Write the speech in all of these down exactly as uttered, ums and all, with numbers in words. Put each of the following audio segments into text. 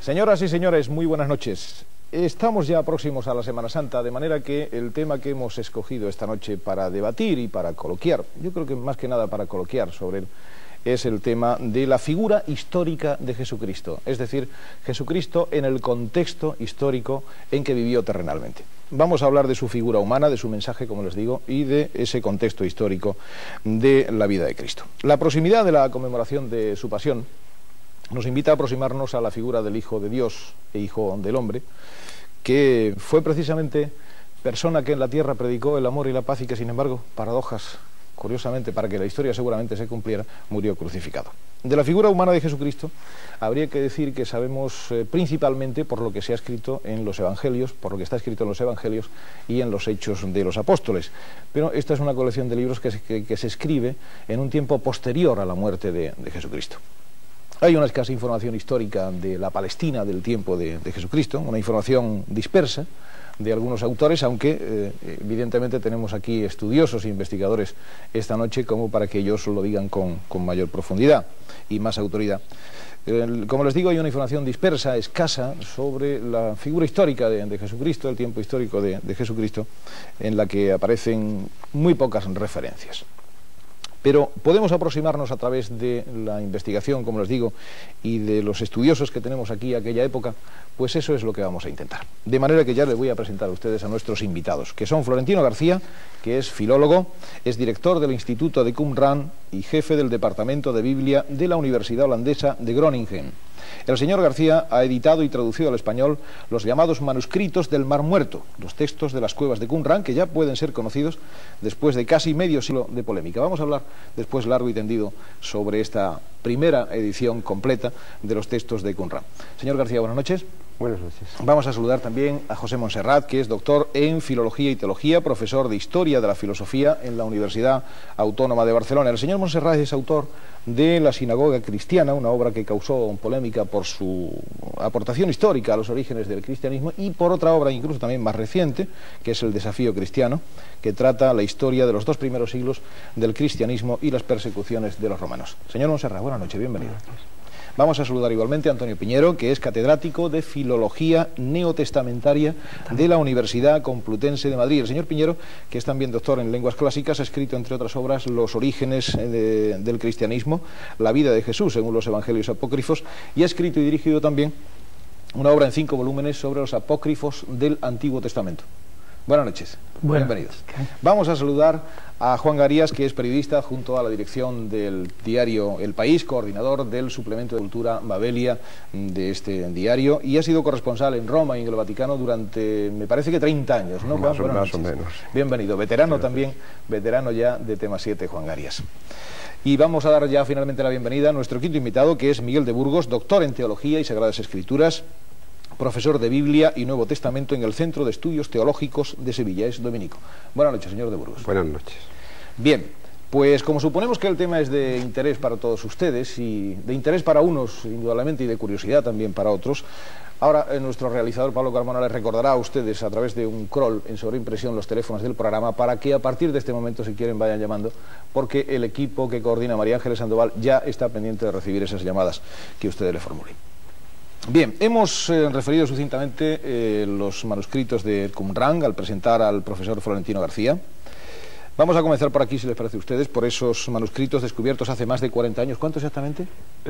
Señoras y señores, muy buenas noches. Estamos ya próximos a la Semana Santa, de manera que el tema que hemos escogido esta noche para debatir y para coloquiar, yo creo que más que nada para coloquiar sobre él, es el tema de la figura histórica de Jesucristo, es decir, Jesucristo en el contexto histórico en que vivió terrenalmente. Vamos a hablar de su figura humana, de su mensaje, como les digo, y de ese contexto histórico de la vida de Cristo. La proximidad de la conmemoración de su pasión nos invita a aproximarnos a la figura del Hijo de Dios e Hijo del Hombre, que fue precisamente persona que en la tierra predicó el amor y la paz y que, sin embargo, paradojas, curiosamente, para que la historia seguramente se cumpliera, murió crucificado. De la figura humana de Jesucristo habría que decir que sabemos eh, principalmente por lo que se ha escrito en los Evangelios, por lo que está escrito en los Evangelios y en los Hechos de los Apóstoles. Pero esta es una colección de libros que se, que, que se escribe en un tiempo posterior a la muerte de, de Jesucristo. Hay una escasa información histórica de la Palestina del tiempo de, de Jesucristo, una información dispersa de algunos autores, aunque eh, evidentemente tenemos aquí estudiosos e investigadores esta noche como para que ellos lo digan con, con mayor profundidad y más autoridad. El, como les digo, hay una información dispersa, escasa, sobre la figura histórica de, de Jesucristo, el tiempo histórico de, de Jesucristo, en la que aparecen muy pocas referencias. Pero podemos aproximarnos a través de la investigación, como les digo, y de los estudiosos que tenemos aquí aquella época, pues eso es lo que vamos a intentar. De manera que ya les voy a presentar a ustedes a nuestros invitados, que son Florentino García, que es filólogo, es director del Instituto de Qumran y jefe del Departamento de Biblia de la Universidad Holandesa de Groningen. El señor García ha editado y traducido al español los llamados manuscritos del Mar Muerto, los textos de las cuevas de Qumran, que ya pueden ser conocidos después de casi medio siglo de polémica. Vamos a hablar después largo y tendido sobre esta primera edición completa de los textos de Qumran. Señor García, buenas noches. Buenas noches. Vamos a saludar también a José Montserrat, que es doctor en Filología y Teología, profesor de Historia de la Filosofía en la Universidad Autónoma de Barcelona. El señor Montserrat es autor de La Sinagoga Cristiana, una obra que causó polémica por su aportación histórica a los orígenes del cristianismo, y por otra obra incluso también más reciente, que es El Desafío Cristiano, que trata la historia de los dos primeros siglos del cristianismo y las persecuciones de los romanos. Señor Montserrat, buenas noches, bienvenido. Buenas noches. Vamos a saludar igualmente a Antonio Piñero, que es catedrático de Filología Neotestamentaria de la Universidad Complutense de Madrid. El señor Piñero, que es también doctor en lenguas clásicas, ha escrito, entre otras obras, Los orígenes de, del cristianismo, La vida de Jesús, según los evangelios apócrifos, y ha escrito y dirigido también una obra en cinco volúmenes sobre los apócrifos del Antiguo Testamento. Buenas noches, Buenas. bienvenidos. Vamos a saludar a Juan Garías, que es periodista junto a la dirección del diario El País, coordinador del suplemento de cultura Babelia de este diario, y ha sido corresponsal en Roma y en el Vaticano durante, me parece que treinta años, ¿no, Juan? Más, o, más o menos. Bienvenido, veterano también, veterano ya de Tema siete, Juan Garías. Y vamos a dar ya finalmente la bienvenida a nuestro quinto invitado, que es Miguel de Burgos, doctor en Teología y Sagradas Escrituras, profesor de Biblia y Nuevo Testamento en el Centro de Estudios Teológicos de Sevilla, es dominico. Buenas noches, señor de Burgos. Buenas noches. Bien, pues como suponemos que el tema es de interés para todos ustedes, y de interés para unos, indudablemente, y de curiosidad también para otros, ahora eh, nuestro realizador Pablo Carmona les recordará a ustedes a través de un crawl en sobreimpresión los teléfonos del programa para que a partir de este momento, si quieren, vayan llamando, porque el equipo que coordina María Ángeles Sandoval ya está pendiente de recibir esas llamadas que ustedes le formulen. Bien, hemos eh, referido sucintamente eh, los manuscritos de Qumran al presentar al profesor Florentino García. Vamos a comenzar por aquí, si les parece a ustedes, por esos manuscritos descubiertos hace más de cuarenta años. ¿Cuánto exactamente?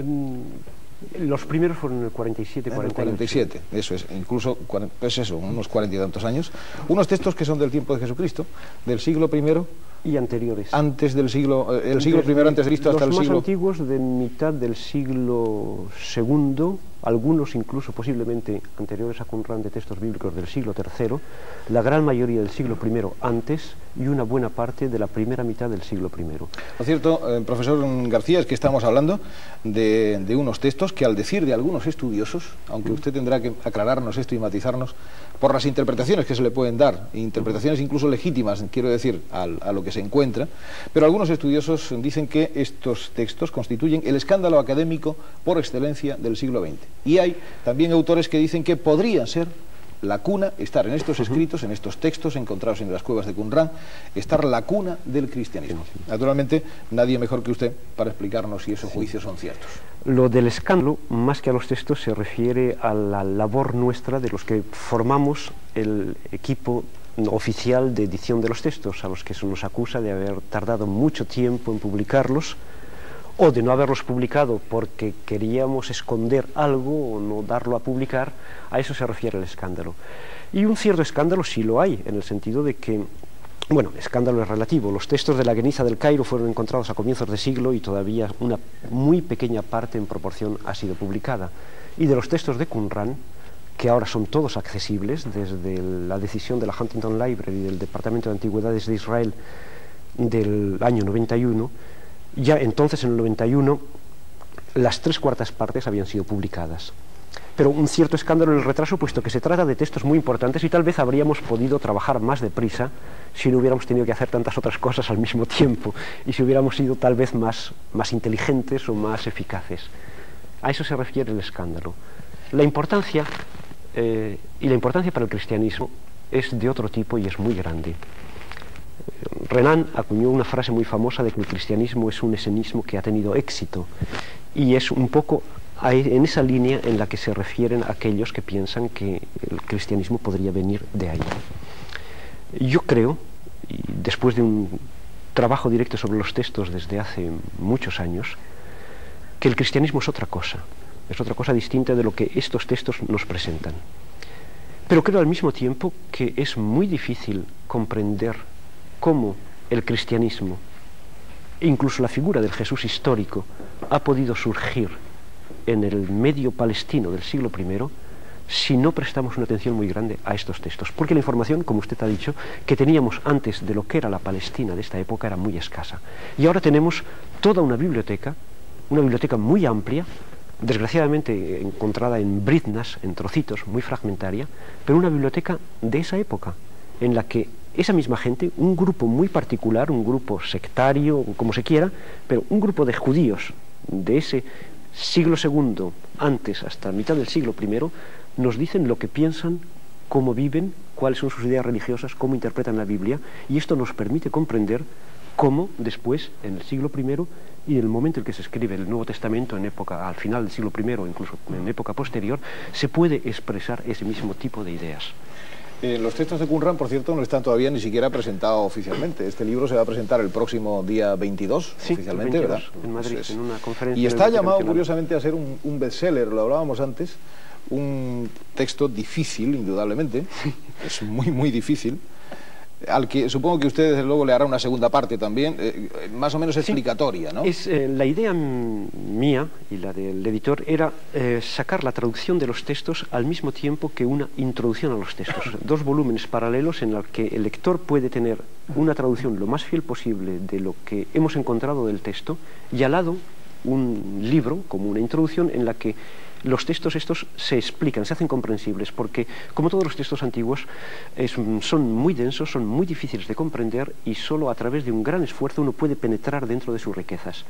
En, los primeros fueron en el cuarenta y siete, cuarenta y ocho. cuarenta y siete, eso es, incluso, pues eso, unos cuarenta y tantos años. Unos textos que son del tiempo de Jesucristo, del siglo primero. Y anteriores. Antes del siglo, eh, el siglo Desde primero antes de Cristo hasta el siglo... Los más antiguos de mitad del siglo segundo, algunos incluso posiblemente anteriores a Qumran de textos bíblicos del siglo tercero, la gran mayoría del siglo primero antes y una buena parte de la primera mitad del siglo primero. Lo cierto, eh, profesor García, es que estamos hablando de, de unos textos que, al decir de algunos estudiosos, aunque usted tendrá que aclararnos esto y matizarnos, por las interpretaciones que se le pueden dar, interpretaciones incluso legítimas, quiero decir, al, a lo que se encuentra, pero algunos estudiosos dicen que estos textos constituyen el escándalo académico por excelencia del siglo veinte. Y hay también autores que dicen que podrían ser la cuna, estar en estos escritos, en estos textos encontrados en las cuevas de Qumran, estar la cuna del cristianismo. Naturalmente, nadie mejor que usted para explicarnos si esos juicios son ciertos. Lo del escándalo, más que a los textos, se refiere a la labor nuestra de los que formamos el equipo oficial de edición de los textos, a los que se nos acusa de haber tardado mucho tiempo en publicarlos, o de no haberlos publicado porque queríamos esconder algo o no darlo a publicar. A eso se refiere el escándalo. Y un cierto escándalo sí lo hay, en el sentido de que, bueno, escándalo es relativo. Los textos de la Geniza del Cairo fueron encontrados a comienzos de siglo y todavía una muy pequeña parte en proporción ha sido publicada. Y de los textos de Qumran, que ahora son todos accesibles desde la decisión de la Huntington Library del Departamento de Antigüedades de Israel del año noventa y uno, ya entonces en el noventa y uno las tres cuartas partes habían sido publicadas. Pero un cierto escándalo en el retraso, puesto que se trata de textos muy importantes y tal vez habríamos podido trabajar más deprisa si no hubiéramos tenido que hacer tantas otras cosas al mismo tiempo y si hubiéramos sido tal vez más, más inteligentes o más eficaces. A eso se refiere el escándalo. La importancia, eh, y la importancia para el cristianismo es de otro tipo y es muy grande. Renan acuñó una frase muy famosa de que el cristianismo es un esenismo que ha tenido éxito, y es un poco en esa línea en la que se refieren aquellos que piensan que el cristianismo podría venir de ahí. Yo creo, y después de un trabajo directo sobre los textos desde hace muchos años, que el cristianismo es otra cosa, es otra cosa distinta de lo que estos textos nos presentan. Pero creo al mismo tiempo que es muy difícil comprender cómo el cristianismo, incluso la figura del Jesús histórico, ha podido surgir en el medio palestino del siglo primero si no prestamos una atención muy grande a estos textos. Porque la información, como usted ha dicho, que teníamos antes de lo que era la Palestina de esta época era muy escasa. Y ahora tenemos toda una biblioteca, una biblioteca muy amplia, desgraciadamente encontrada en briznas, en trocitos, muy fragmentaria, pero una biblioteca de esa época, en la que esa misma gente, un grupo muy particular, un grupo sectario, como se quiera, pero un grupo de judíos de ese siglo segundo, antes hasta mitad del siglo primero, nos dicen lo que piensan, cómo viven, cuáles son sus ideas religiosas, cómo interpretan la Biblia, y esto nos permite comprender cómo después, en el siglo primero, y en el momento en que se escribe el Nuevo Testamento, en época, al final del siglo primero, incluso en época posterior, se puede expresar ese mismo tipo de ideas. Eh, los textos de Qumran, por cierto, no están todavía ni siquiera presentados oficialmente. Este libro se va a presentar el próximo día veintidós, sí, oficialmente, veintidós, ¿verdad? en Madrid, Pues es, en una conferencia. Y está llamado, curiosamente, a ser un, un bestseller, lo hablábamos antes, un texto difícil, indudablemente, es muy, muy difícil, al que supongo que usted, desde luego, le hará una segunda parte también, eh, más o menos explicatoria, ¿no? Sí, es, eh, la idea mía y la del editor era eh, sacar la traducción de los textos al mismo tiempo que una introducción a los textos. Dos volúmenes paralelos en los que el lector puede tener una traducción lo más fiel posible de lo que hemos encontrado del texto y al lado un libro, como una introducción, en la que los textos estos se explican, se hacen comprensibles, porque como todos los textos antiguos es, son muy densos, son muy difíciles de comprender y solo a través de un gran esfuerzo uno puede penetrar dentro de sus riquezas.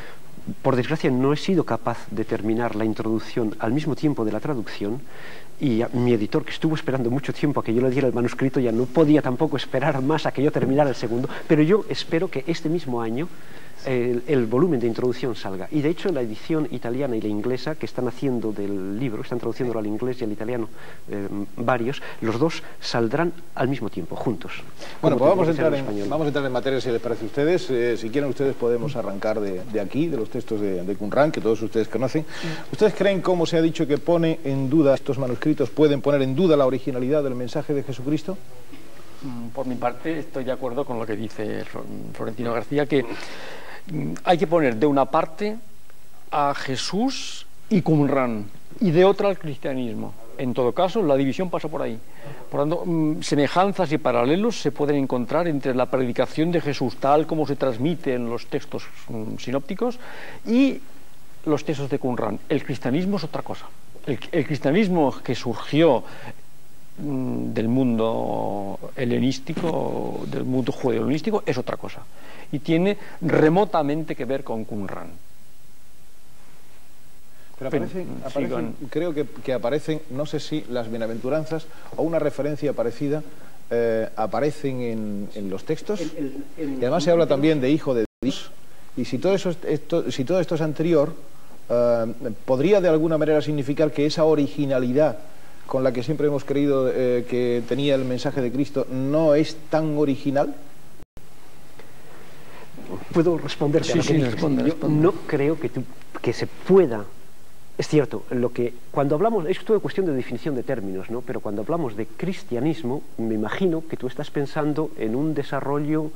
Por desgracia no he sido capaz de terminar la introducción al mismo tiempo de la traducción, y a, mi editor, que estuvo esperando mucho tiempo a que yo le diera el manuscrito, ya no podía tampoco esperar más a que yo terminara el segundo, pero yo espero que este mismo año El, el volumen de introducción salga. Y de hecho la edición italiana y la inglesa que están haciendo del libro, están traduciéndolo al inglés y al italiano, eh, varios, los dos saldrán al mismo tiempo, juntos. Bueno, pues vamos a, entrar en, vamos a entrar en materia, si les parece a ustedes. Eh, si quieren ustedes podemos arrancar de, de aquí, de los textos de, de Qumran, que todos ustedes conocen. ¿Ustedes creen, como se ha dicho, que pone en duda, estos manuscritos pueden poner en duda la originalidad del mensaje de Jesucristo? Por mi parte estoy de acuerdo con lo que dice Florentino García, que hay que poner de una parte a Jesús y Qumran y de otra al cristianismo. En todo caso, la división pasa por ahí. Por lo tanto, semejanzas y paralelos se pueden encontrar entre la predicación de Jesús tal como se transmite en los textos sinópticos y los textos de Qumran. El cristianismo es otra cosa. El, el cristianismo que surgió del mundo helenístico, del mundo judeo-helenístico, es otra cosa y tiene remotamente que ver con Qumran. Pero aparecen, aparecen, creo que, que aparecen, no sé si las bienaventuranzas o una referencia parecida eh, aparecen en, en los textos. El, el, el, y además se habla también de hijo de Dios. Y si todo, eso, esto, si todo esto es anterior, eh, ¿podría de alguna manera significar que esa originalidad con la que siempre hemos creído eh, que tenía el mensaje de Cristo no es tan original? ¿Puedo responder? Sí, sí, responde, Yo responde. no creo que, tú, que se pueda... Es cierto, lo que cuando hablamos, es toda cuestión de definición de términos, ¿no? Pero cuando hablamos de cristianismo, me imagino que tú estás pensando en un desarrollo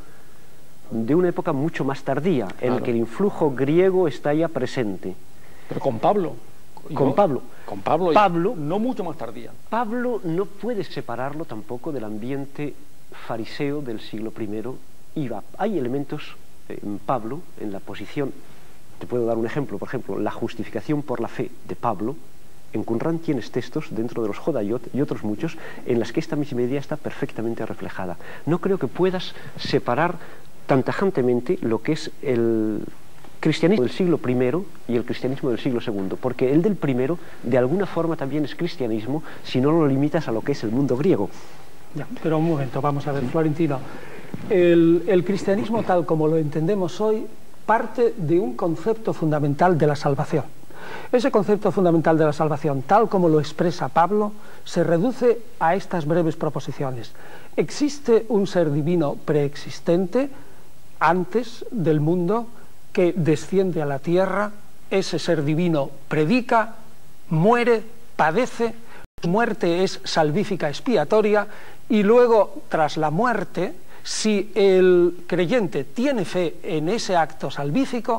de una época mucho más tardía, claro, en el que el influjo griego está ya presente. Pero con Pablo. Con yo, Pablo. Con Pablo, Pablo, no mucho más tardía. Pablo no puedes separarlo tampoco del ambiente fariseo del siglo primero. Iba. Hay elementos en Pablo, en la posición. Te puedo dar un ejemplo, por ejemplo, la justificación por la fe de Pablo. En Qumran tienes textos dentro de los Jodayot y otros muchos en las que esta misma idea está perfectamente reflejada. No creo que puedas separar tan tajantemente lo que es el cristianismo del siglo primero y el cristianismo del siglo segundo, porque el del primero de alguna forma también es cristianismo si no lo limitas a lo que es el mundo griego. Ya, pero un momento, vamos a ver, Florentino. El, el cristianismo tal como lo entendemos hoy parte de un concepto fundamental de la salvación. Ese concepto fundamental de la salvación, tal como lo expresa Pablo, se reduce a estas breves proposiciones. Existe un ser divino preexistente antes del mundo que desciende a la tierra, ese ser divino predica, muere, padece, su muerte es salvífica expiatoria y luego, tras la muerte, si el creyente tiene fe en ese acto salvífico,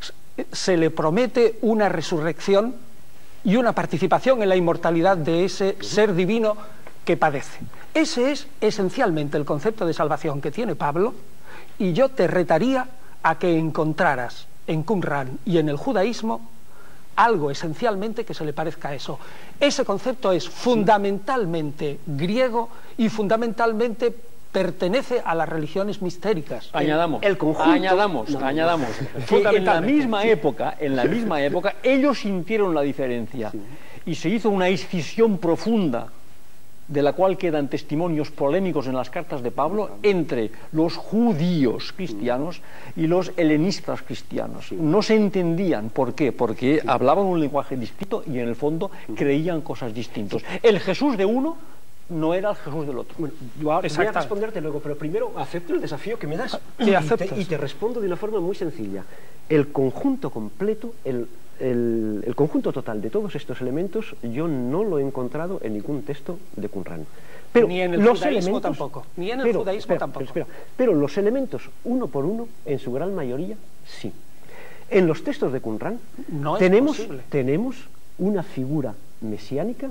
se le promete una resurrección y una participación en la inmortalidad de ese ser divino que padece. Ese es esencialmente el concepto de salvación que tiene Pablo, y yo te retaría a que encontraras en Qumran y en el judaísmo algo esencialmente que se le parezca a eso. Ese concepto es fundamentalmente griego y fundamentalmente pertenece a las religiones mistéricas. Añadamos, el conjunto, añadamos, no, añadamos, que en la misma época, en la misma época, ellos sintieron la diferencia, sí, y se hizo una escisión profunda, de la cual quedan testimonios polémicos en las cartas de Pablo, entre los judíos cristianos y los helenistas cristianos. No se entendían. ¿Por qué? Porque hablaban un lenguaje distinto y en el fondo creían cosas distintas. El Jesús de uno no era el Jesús del otro. Bueno, yo ahora voy a responderte luego, pero primero acepto el desafío que me das y, y, te, y te respondo de una forma muy sencilla. El conjunto completo, el, el, el conjunto total de todos estos elementos, yo no lo he encontrado en ningún texto de Qumran. Pero ni en el los judaísmo elementos, tampoco. Ni en el pero, judaísmo espera, tampoco. Pero, espera, pero los elementos, uno por uno, en su gran mayoría, sí. En los textos de Qumran no tenemos, es posible. tenemos una figura mesiánica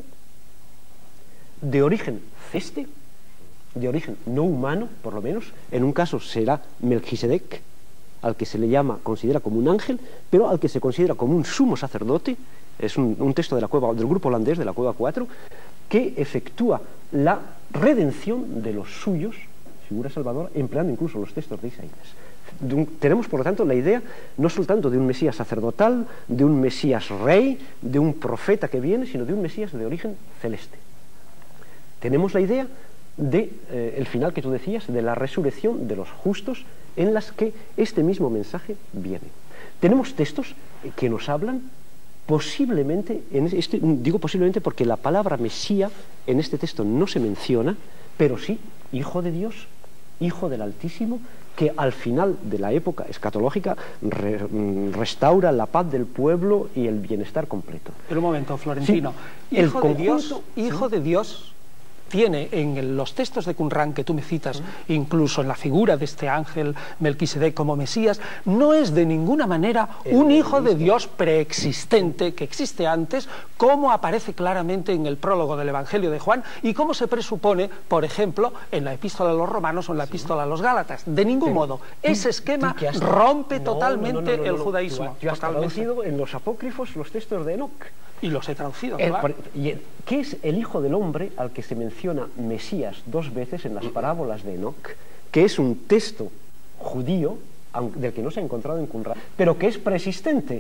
de origen ceste, de origen no humano, por lo menos. En un caso será Melquisedec, al que se le llama, considera como un ángel, pero al que se considera como un sumo sacerdote. Es un, un texto de la cueva, del grupo holandés de la Cueva cuatro, que efectúa la redención de los suyos, figura salvadora, empleando incluso los textos de Isaías. De un, tenemos, por lo tanto, la idea no solo tanto de un Mesías sacerdotal, de un Mesías rey, de un profeta que viene, sino de un Mesías de origen celeste. Tenemos la idea de eh, el final que tú decías, de la resurrección de los justos, en las que este mismo mensaje viene. Tenemos textos que nos hablan posiblemente, en este, digo posiblemente porque la palabra Mesía en este texto no se menciona, pero sí, Hijo de Dios, Hijo del Altísimo, que al final de la época escatológica re, restaura la paz del pueblo y el bienestar completo. Pero un momento, Florentino. Sí, hijo el conjunto, de Dios, hijo ¿sí? de Dios tiene en los textos de Qumran que tú me citas, uh-huh, incluso en la figura de este ángel Melquisedec como Mesías, no es de ninguna manera el un hijo de Dios preexistente que existe antes, como aparece claramente en el prólogo del Evangelio de Juan y como se presupone, por ejemplo, en la Epístola a los Romanos o en la Epístola a los Gálatas. De ningún Pero, modo. Ese esquema has... rompe no, totalmente no, no, no, no, el no, judaísmo. Tú has traducido en los apócrifos los textos de Enoc. Y los he traducido, el, claro. y el, ¿Qué es el Hijo del Hombre al que se menciona Mesías dos veces en las parábolas de Enoc? Que es un texto judío, del que no se ha encontrado en Qumran, pero que es preexistente.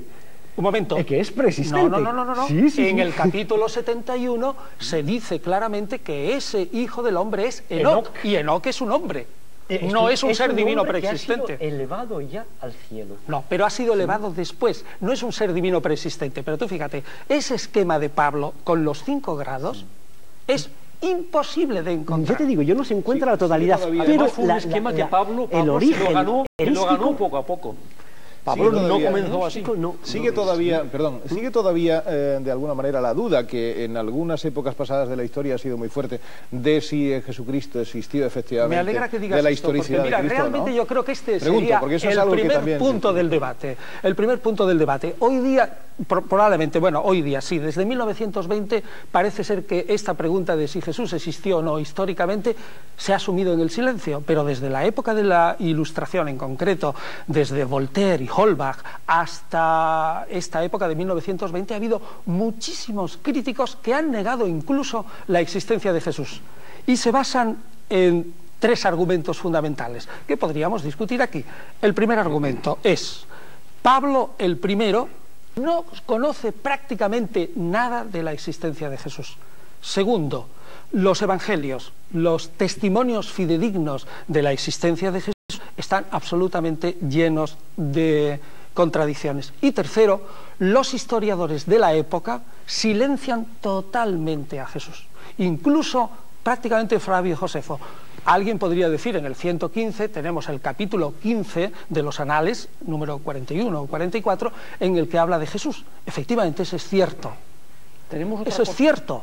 Un momento. Es que es preexistente. No, no, no, no, no. Sí, sí, en sí. el capítulo setenta y uno se dice claramente que ese hijo del hombre es Enoc, Enoc. y Enoc es un hombre. Eh, no que es un ser divino hombre que ha sido preexistente. elevado ya al cielo. No, pero ha sido elevado después. No es un ser divino preexistente. Pero tú fíjate, ese esquema de Pablo con los cinco grados es imposible de encontrar. Yo te digo, yo no se encuentra Sí, la totalidad, sí, todavía. pero Además, fue un la- esquema la- que la- Pablo, Pablo el se origen lo ganó, que lo ganó erístico- poco a poco. Sigue Pablo no todavía, comenzó así. no, Sigue todavía, perdón, sigue todavía eh, de alguna manera la duda que en algunas épocas pasadas de la historia ha sido muy fuerte de si eh, Jesucristo existió efectivamente. Me alegra que digas de la esto, porque historicidad mira, de Cristo, realmente ¿no? yo creo que este Pregunto, sería porque eso es el algo que primer también- punto del debate. El primer punto del debate. Hoy día, pro- probablemente, bueno, hoy día sí, desde mil novecientos veinte parece ser que esta pregunta de si Jesús existió o no históricamente se ha asumido en el silencio, pero desde la época de la Ilustración, en concreto, desde Voltaire y Holbach hasta esta época de mil novecientos veinte, ha habido muchísimos críticos que han negado incluso la existencia de Jesús. Y se basan en tres argumentos fundamentales que podríamos discutir aquí. El primer argumento es: Pablo el primero no conoce prácticamente nada de la existencia de Jesús. Segundo, los evangelios, los testimonios fidedignos de la existencia de Jesús están absolutamente llenos de contradicciones. Y tercero, los historiadores de la época silencian totalmente a Jesús. Incluso prácticamente Flavio Josefo. Alguien podría decir, en el ciento quince tenemos el capítulo quince de los Anales, número cuarenta y uno o cuarenta y cuatro, en el que habla de Jesús. Efectivamente, eso es cierto. Tenemos otra Eso es cosa. cierto.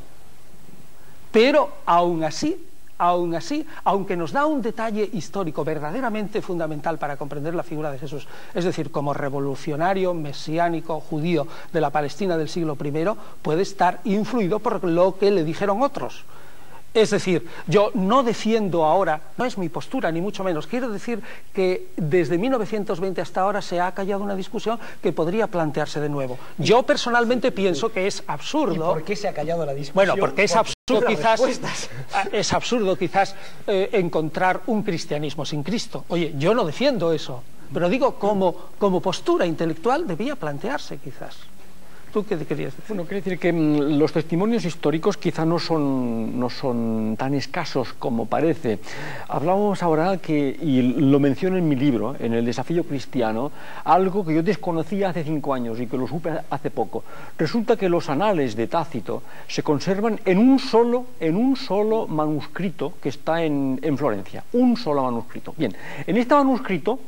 Pero aún así, aún así, aunque nos da un detalle histórico verdaderamente fundamental para comprender la figura de Jesús, es decir, como revolucionario mesiánico judío de la Palestina del siglo primero, puede estar influido por lo que le dijeron otros. Es decir, yo no defiendo ahora, no es mi postura, ni mucho menos, quiero decir que desde mil novecientos veinte hasta ahora se ha callado una discusión que podría plantearse de nuevo. Yo personalmente pienso que es absurdo. ¿Y por qué se ha callado la discusión? Bueno, porque es Porque absurdo las quizás, respuestas. es absurdo quizás eh, encontrar un cristianismo sin Cristo. Oye, yo no defiendo eso, pero digo como, como postura intelectual debía plantearse quizás. ¿Tú qué querías decir? Bueno, quiero decir que mm, los testimonios históricos quizá no son, no son tan escasos como parece. Hablábamos ahora que, y lo menciono en mi libro, en El desafío cristiano, algo que yo desconocía hace cinco años y que lo supe hace poco. Resulta que los anales de Tácito se conservan en un solo, en un solo manuscrito que está en, en Florencia. Un solo manuscrito. Bien, en este manuscrito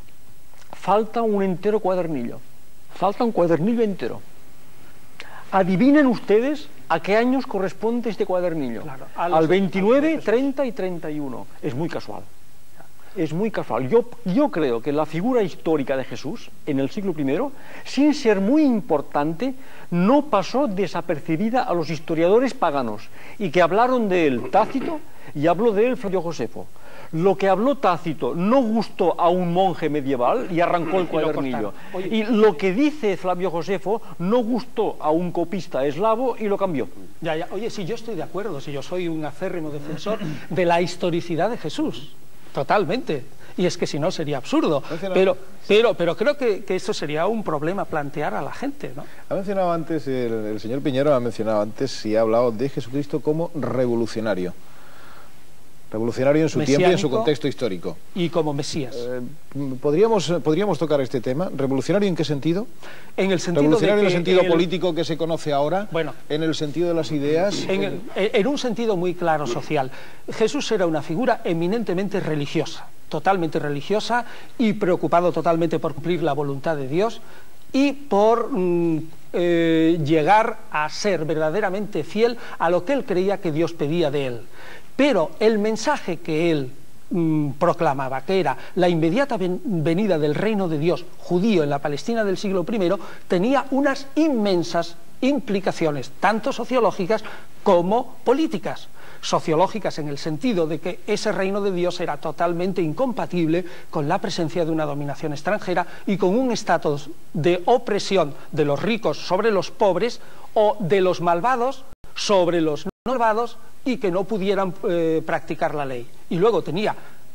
falta un entero cuadernillo. Falta un cuadernillo entero. Adivinen ustedes a qué años corresponde este cuadernillo. Claro, a los- al veintinueve, a los- treinta y treinta y uno. Es muy casual. Es muy casual. Yo, yo creo que la figura histórica de Jesús en el siglo primero, sin ser muy importante, no pasó desapercibida a los historiadores paganos y que hablaron de él Tácito y habló de él Flavio Josefo. Lo que habló Tácito no gustó a un monje medieval y arrancó el lo cuadernillo. cortaron. Oye, Y lo que dice Flavio Josefo no gustó a un copista eslavo y lo cambió. Ya, ya. Oye, si yo estoy de acuerdo, si yo soy un acérrimo defensor de la historicidad de Jesús, totalmente. Y es que si no sería absurdo. Pero, pero, pero creo que, que eso sería un problema plantear a la gente, ¿no? Ha mencionado antes, el, el señor Piñero ha mencionado antes y ha hablado de Jesucristo como revolucionario. Revolucionario en su tiempo y en su Mesiánico. contexto histórico. Y como Mesías. Eh, ¿podríamos, ¿Podríamos tocar este tema? ¿Revolucionario en qué sentido? En el sentido ¿Revolucionario de en que el sentido el- político que se conoce ahora? Bueno. ¿En el sentido de las ideas? En, el- en un sentido muy claro social. Jesús era una figura eminentemente religiosa, totalmente religiosa y preocupado totalmente por cumplir la voluntad de Dios y por mm, eh, llegar a ser verdaderamente fiel a lo que él creía que Dios pedía de él. Pero el mensaje que él mm, proclamaba, que era la inmediata ven- venida del reino de Dios judío en la Palestina del siglo primero, tenía unas inmensas implicaciones, tanto sociológicas como políticas. Sociológicas en el sentido de que ese reino de Dios era totalmente incompatible con la presencia de una dominación extranjera y con un estatus de opresión de los ricos sobre los pobres o de los malvados sobre los no malvados y que no pudieran eh, practicar la ley. Y luego tenía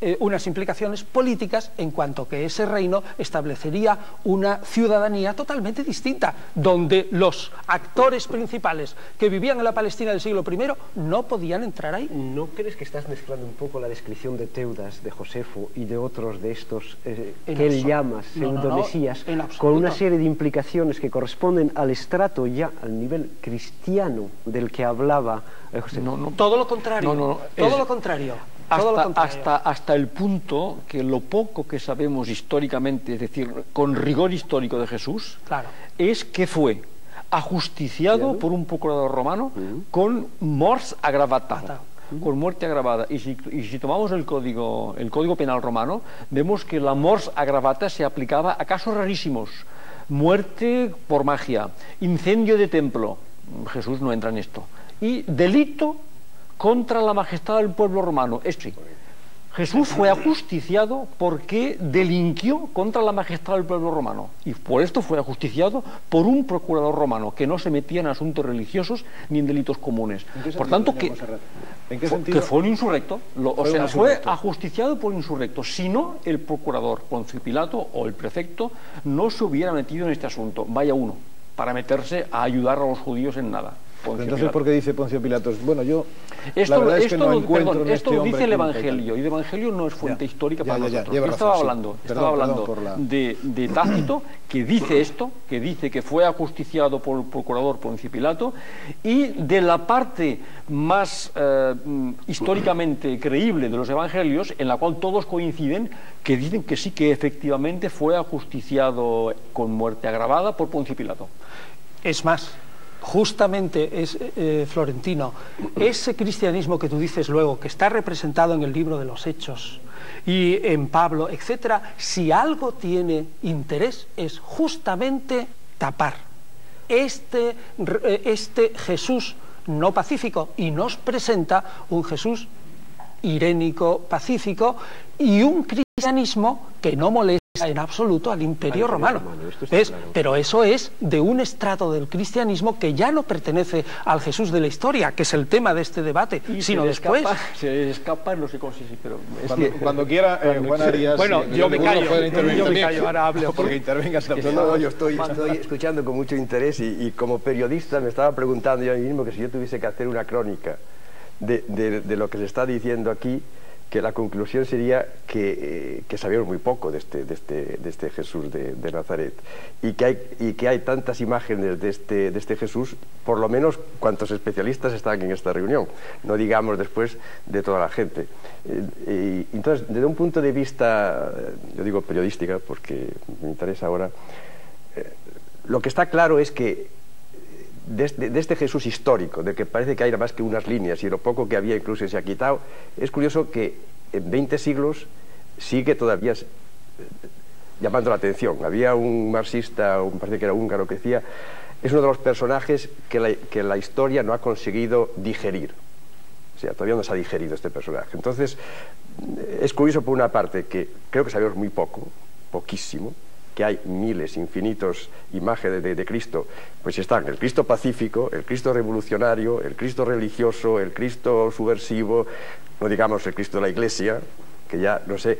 eh, unas implicaciones políticas, en cuanto que ese reino establecería una ciudadanía totalmente distinta, donde los actores principales que vivían en la Palestina del siglo primero no podían entrar ahí. ¿No crees que estás mezclando un poco la descripción de Teudas, de Josefo y de otros de estos eh, que él llama pseudo-mesías, no, no, no, con una serie de implicaciones que corresponden al estrato ya al nivel cristiano del que hablaba eh, José? No, no. Todo lo contrario. No, no, no. Todo Es- lo contrario. Hasta, todo lo contrario. hasta, hasta el punto que lo poco que sabemos históricamente, es decir, con rigor histórico de Jesús, Claro. es que fue ajusticiado por un procurador romano con mors agravata, con muerte agravada. Y si, y si tomamos el código, el código penal romano, vemos que la mors agravata se aplicaba a casos rarísimos: muerte por magia, incendio de templo. Jesús no entra en esto. Y delito contra la majestad del pueblo romano. Es sí. Jesús fue ajusticiado porque delinquió contra la majestad del pueblo romano. Y por esto fue ajusticiado por un procurador romano que no se metía en asuntos religiosos ni en delitos comunes. Por tanto, que, ¿En qué fue, sentido? que fue un insurrecto. Lo, o Fue un sea, fue insurrecto. ajusticiado por insurrecto. Si no, el procurador Poncio Pilato o el prefecto no se hubiera metido en este asunto. Vaya uno, para meterse a ayudar a los judíos en nada. Poncio Entonces, Pilato. ¿por qué dice Poncio Pilatos? Bueno, yo Esto, la verdad es esto que no lo, encuentro perdón, en esto este lo hombre dice el culpa y tal. Evangelio, y el Evangelio no es fuente Ya, histórica ya, para ya, ya, nosotros. lleva Yo razón, estaba sí. hablando, Perdón, estaba hablando perdón por la- de, de Tácito, que dice esto, que dice que fue ajusticiado por el procurador Poncio Pilato, y de la parte más eh, mm, históricamente creíble de los Evangelios, en la cual todos coinciden, que dicen que sí, que efectivamente fue ajusticiado con muerte agravada por Poncio Pilato. Es más, justamente es eh, Florentino, ese cristianismo que tú dices luego, que está representado en el libro de los Hechos y en Pablo, etcétera, si algo tiene interés es justamente tapar este, eh, este Jesús no pacífico, y nos presenta un Jesús irénico, pacífico, y un cristianismo que no molesta en absoluto al Imperio Al Imperio Romano. Romano, esto está ¿Ves? claro. Pero eso es de un estrato del cristianismo que ya no pertenece al Jesús de la historia, que es el tema de este debate, Y sino se le después... escapa, se le escapa, no sé cómo se dice, pero es Cuando, que- cuando quiera, eh, Juan Arias... Bueno, y yo me Bruno callo, pueden intervenir yo me también. callo, ahora hablo. Porque intervengas No, también. no, yo estoy, estoy escuchando con mucho interés y, y como periodista me estaba preguntando yo a mí mismo que si yo tuviese que hacer una crónica de, de- de lo que se está diciendo aquí, que la conclusión sería que, eh, que sabemos muy poco de este, de este, de este Jesús de, de Nazaret y que, hay, y que hay tantas imágenes de este, de este Jesús, por lo menos cuantos especialistas están en esta reunión, no digamos después de toda la gente. Eh, y, entonces, desde un punto de vista, eh, yo digo periodística porque me interesa ahora, eh, lo que está claro es que de este, de este Jesús histórico, de que parece que hay nada más que unas líneas y lo poco que había incluso se ha quitado, es curioso que en veinte siglos sigue todavía eh, llamando la atención. Había un marxista, me parece que era húngaro, que decía, es uno de los personajes que la, que la historia no ha conseguido digerir. O sea, todavía no se ha digerido este personaje. Entonces, es curioso por una parte que creo que sabemos muy poco, poquísimo, que hay miles, infinitos imágenes de, de Cristo, pues están el Cristo pacífico, el Cristo revolucionario, el Cristo religioso, el Cristo subversivo, no digamos el Cristo de la Iglesia, que ya no sé.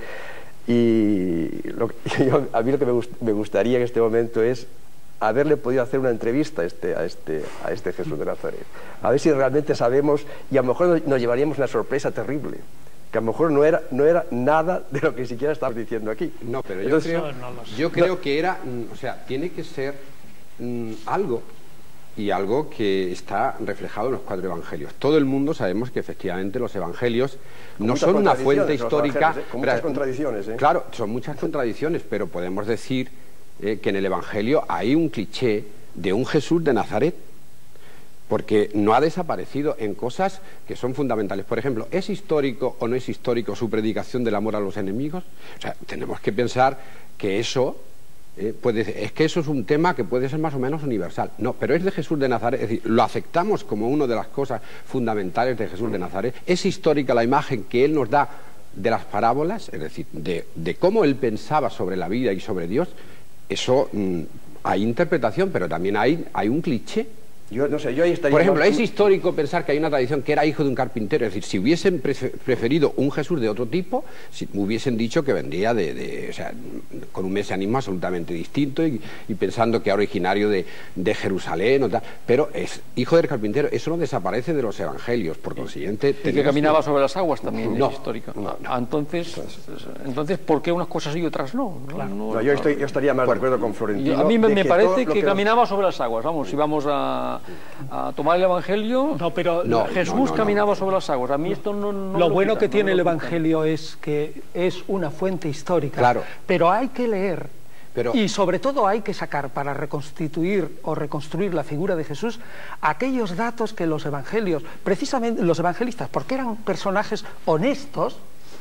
Y lo, yo, a mí lo que me, gust, me gustaría en este momento es haberle podido hacer una entrevista a este, a, este, a este Jesús de Nazaret. A ver si realmente sabemos, y a lo mejor nos, nos llevaríamos una sorpresa terrible, que a lo mejor no era, no era nada de lo que siquiera estamos diciendo aquí. No, pero yo Entonces, creo, no lo sé. yo creo que era, mm, o sea, tiene que ser mm, algo, y algo que está reflejado en los cuatro evangelios. Todo el mundo sabemos que efectivamente los evangelios Con no muchas son una fuente contradicciones, los histórica. evangelios, ¿eh? Con muchas contradicciones, ¿eh? Claro, son muchas contradicciones, pero podemos decir eh, que en el evangelio hay un cliché de un Jesús de Nazaret, porque no ha desaparecido en cosas que son fundamentales. Por ejemplo, ¿es histórico o no es histórico su predicación del amor a los enemigos? O sea, tenemos que pensar que eso, eh, puede, es que eso es un tema que puede ser más o menos universal. No, pero es de Jesús de Nazaret, es decir, lo aceptamos como una de las cosas fundamentales de Jesús de Nazaret. Es histórica la imagen que él nos da de las parábolas, es decir, de, de cómo él pensaba sobre la vida y sobre Dios. Eso, mmm, hay interpretación, pero también hay, hay un cliché. Yo no sé, yo ahí estaría... Por ejemplo, más... es histórico pensar que hay una tradición que era hijo de un carpintero. Es decir, si hubiesen preferido un Jesús de otro tipo, si hubiesen dicho que vendría de, de o sea, con un mesianismo absolutamente distinto y, y pensando que era originario de, de Jerusalén o tal. Pero es hijo del carpintero. Eso no desaparece de los evangelios. Por consiguiente... Y que caminaba sobre las aguas también, no, es histórico. No, no. Entonces, entonces, ¿por qué unas cosas sí y otras no? No, Claro. no, no yo, estoy, yo estaría más bueno, de acuerdo con Florentino. Yo, a mí me, me que parece que, que caminaba nos... sobre las aguas. Vamos, si vamos a, a tomar el Evangelio, no, pero no, Jesús no, no, caminaba no. sobre las aguas. A mí esto no... no lo lo bueno quita, que no tiene el lo Evangelio es que es una fuente histórica. Claro. Pero hay que leer. Pero... Y sobre todo hay que sacar para reconstituir o reconstruir la figura de Jesús aquellos datos que los evangelios, precisamente los evangelistas, porque eran personajes honestos,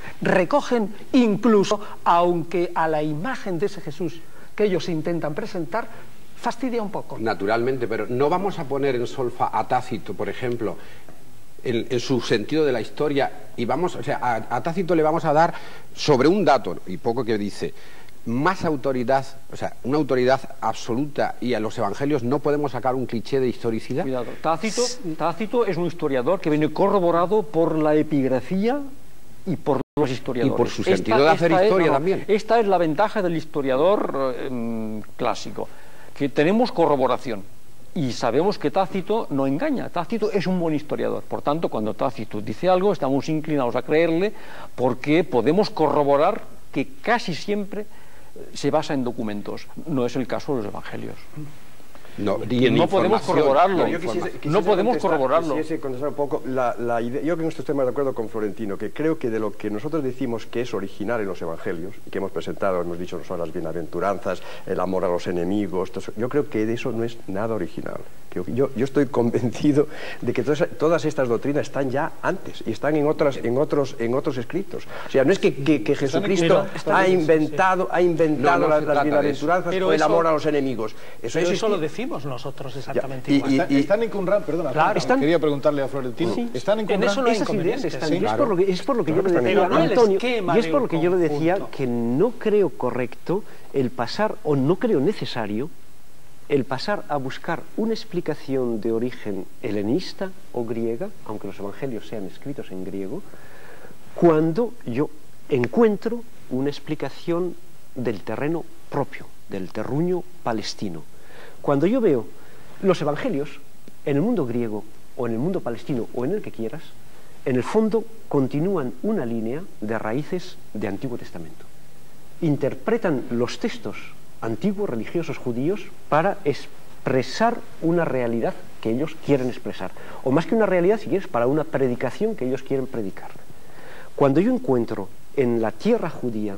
recogen incluso, aunque a la imagen de ese Jesús que ellos intentan presentar, fastidia un poco. Naturalmente, pero no vamos a poner en solfa a Tácito, por ejemplo, en, en su sentido de la historia, y vamos, o sea, a, a Tácito le vamos a dar sobre un dato, y poco que dice, más autoridad, o sea, una autoridad absoluta, y a los evangelios no podemos sacar un cliché de historicidad. Cuidado, Tácito, Tácito es un historiador que viene corroborado por la epigrafía y por los historiadores. Y por su sentido esta, de hacer historia es, no, también. Esta es la ventaja del historiador eh, clásico, que tenemos corroboración. Y sabemos que Tácito no engaña. Tácito es un buen historiador. Por tanto, cuando Tácito dice algo, estamos inclinados a creerle porque podemos corroborar que casi siempre se basa en documentos. No es el caso de los evangelios. No, y no podemos corroborarlo. No, yo quisiese, quisiese no podemos contestar, corroborarlo. Quisiese contestar un poco la, la idea. Yo que en esto estoy más de acuerdo con Florentino, que creo que de lo que nosotros decimos que es original en los evangelios, y que hemos presentado, hemos dicho, no son las bienaventuranzas, el amor a los enemigos, todo eso, yo creo que de eso no es nada original. Yo, yo estoy convencido de que todas, todas estas doctrinas están ya antes y están en, otras, en, otros, en otros escritos. O sea, no es que, que, que Jesucristo ha inventado, ha inventado no, no las, las bienaventuranzas o el eso, amor a los enemigos. Eso, pero es eso lo decimos nosotros exactamente ya, y, igual. y, Están, están en Qumran, perdona, claro, están, quería preguntarle a Florentino, sí, ¿están en en Qumran? eso no hay esas ideas están, ¿Sí? y es por lo que, es por lo que yo le decía a Antonio, y es por lo que yo le decía que no creo correcto el pasar, o no creo necesario, el pasar a buscar una explicación de origen helenista o griega, aunque los evangelios sean escritos en griego, cuando yo encuentro una explicación del terreno propio, del terruño palestino. Cuando yo veo los evangelios en el mundo griego o en el mundo palestino o en el que quieras, en el fondo continúan una línea de raíces de Antiguo Testamento. Interpretan los textos antiguos religiosos judíos para expresar una realidad que ellos quieren expresar, o más que una realidad, si quieres, para una predicación que ellos quieren predicar. Cuando yo encuentro en la tierra judía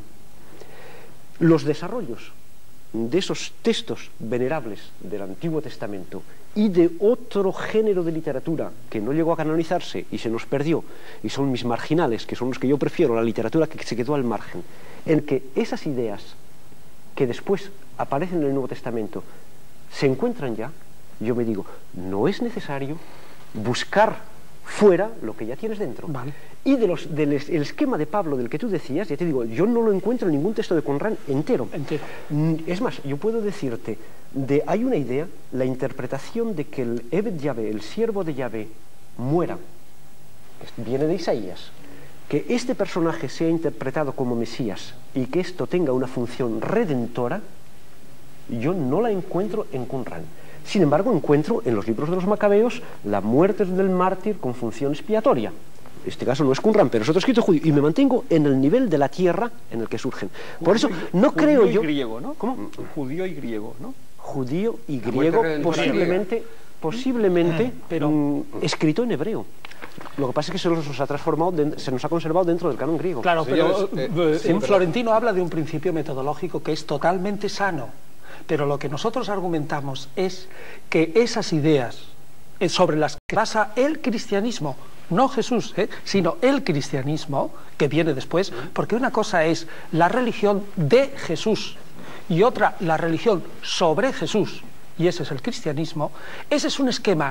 los desarrollos de esos textos venerables del Antiguo Testamento y de otro género de literatura que no llegó a canonizarse y se nos perdió, y son mis marginales, que son los que yo prefiero, la literatura que se quedó al margen, en que esas ideas que después aparecen en el Nuevo Testamento se encuentran ya, yo me digo, no es necesario buscar fuera lo que ya tienes dentro. Vale. Y de los, del el esquema de Pablo del que tú decías, ya te digo, yo no lo encuentro en ningún texto de Qumran entero. entero. Es más, yo puedo decirte, de, hay una idea, la interpretación de que el Eved Yahvé, el siervo de Yahvé, muera, que viene de Isaías, que este personaje sea interpretado como Mesías y que esto tenga una función redentora, yo no la encuentro en Qumran. Sin embargo, encuentro en los libros de los Macabeos la muerte del mártir con función expiatoria. En este caso no es Qumran, pero es otro escrito judío. Y me mantengo en el nivel de la tierra en el que surgen. Por eso, no creo yo... Judío y griego, ¿no? ¿Cómo? Judío y griego, ¿no? Judío y griego, posiblemente, posiblemente pero, mm, escrito en hebreo. Lo que pasa es que se nos ha transformado, de, se nos ha conservado dentro del canon griego. Claro, pero Señores, eh, eh, sí, en pero... Florentino habla de un principio metodológico que es totalmente sano, pero lo que nosotros argumentamos es que esas ideas eh, sobre las que basa el cristianismo, no Jesús, eh, sino el cristianismo que viene después, porque una cosa es la religión de Jesús y otra la religión sobre Jesús, y ese es el cristianismo, ese es un esquema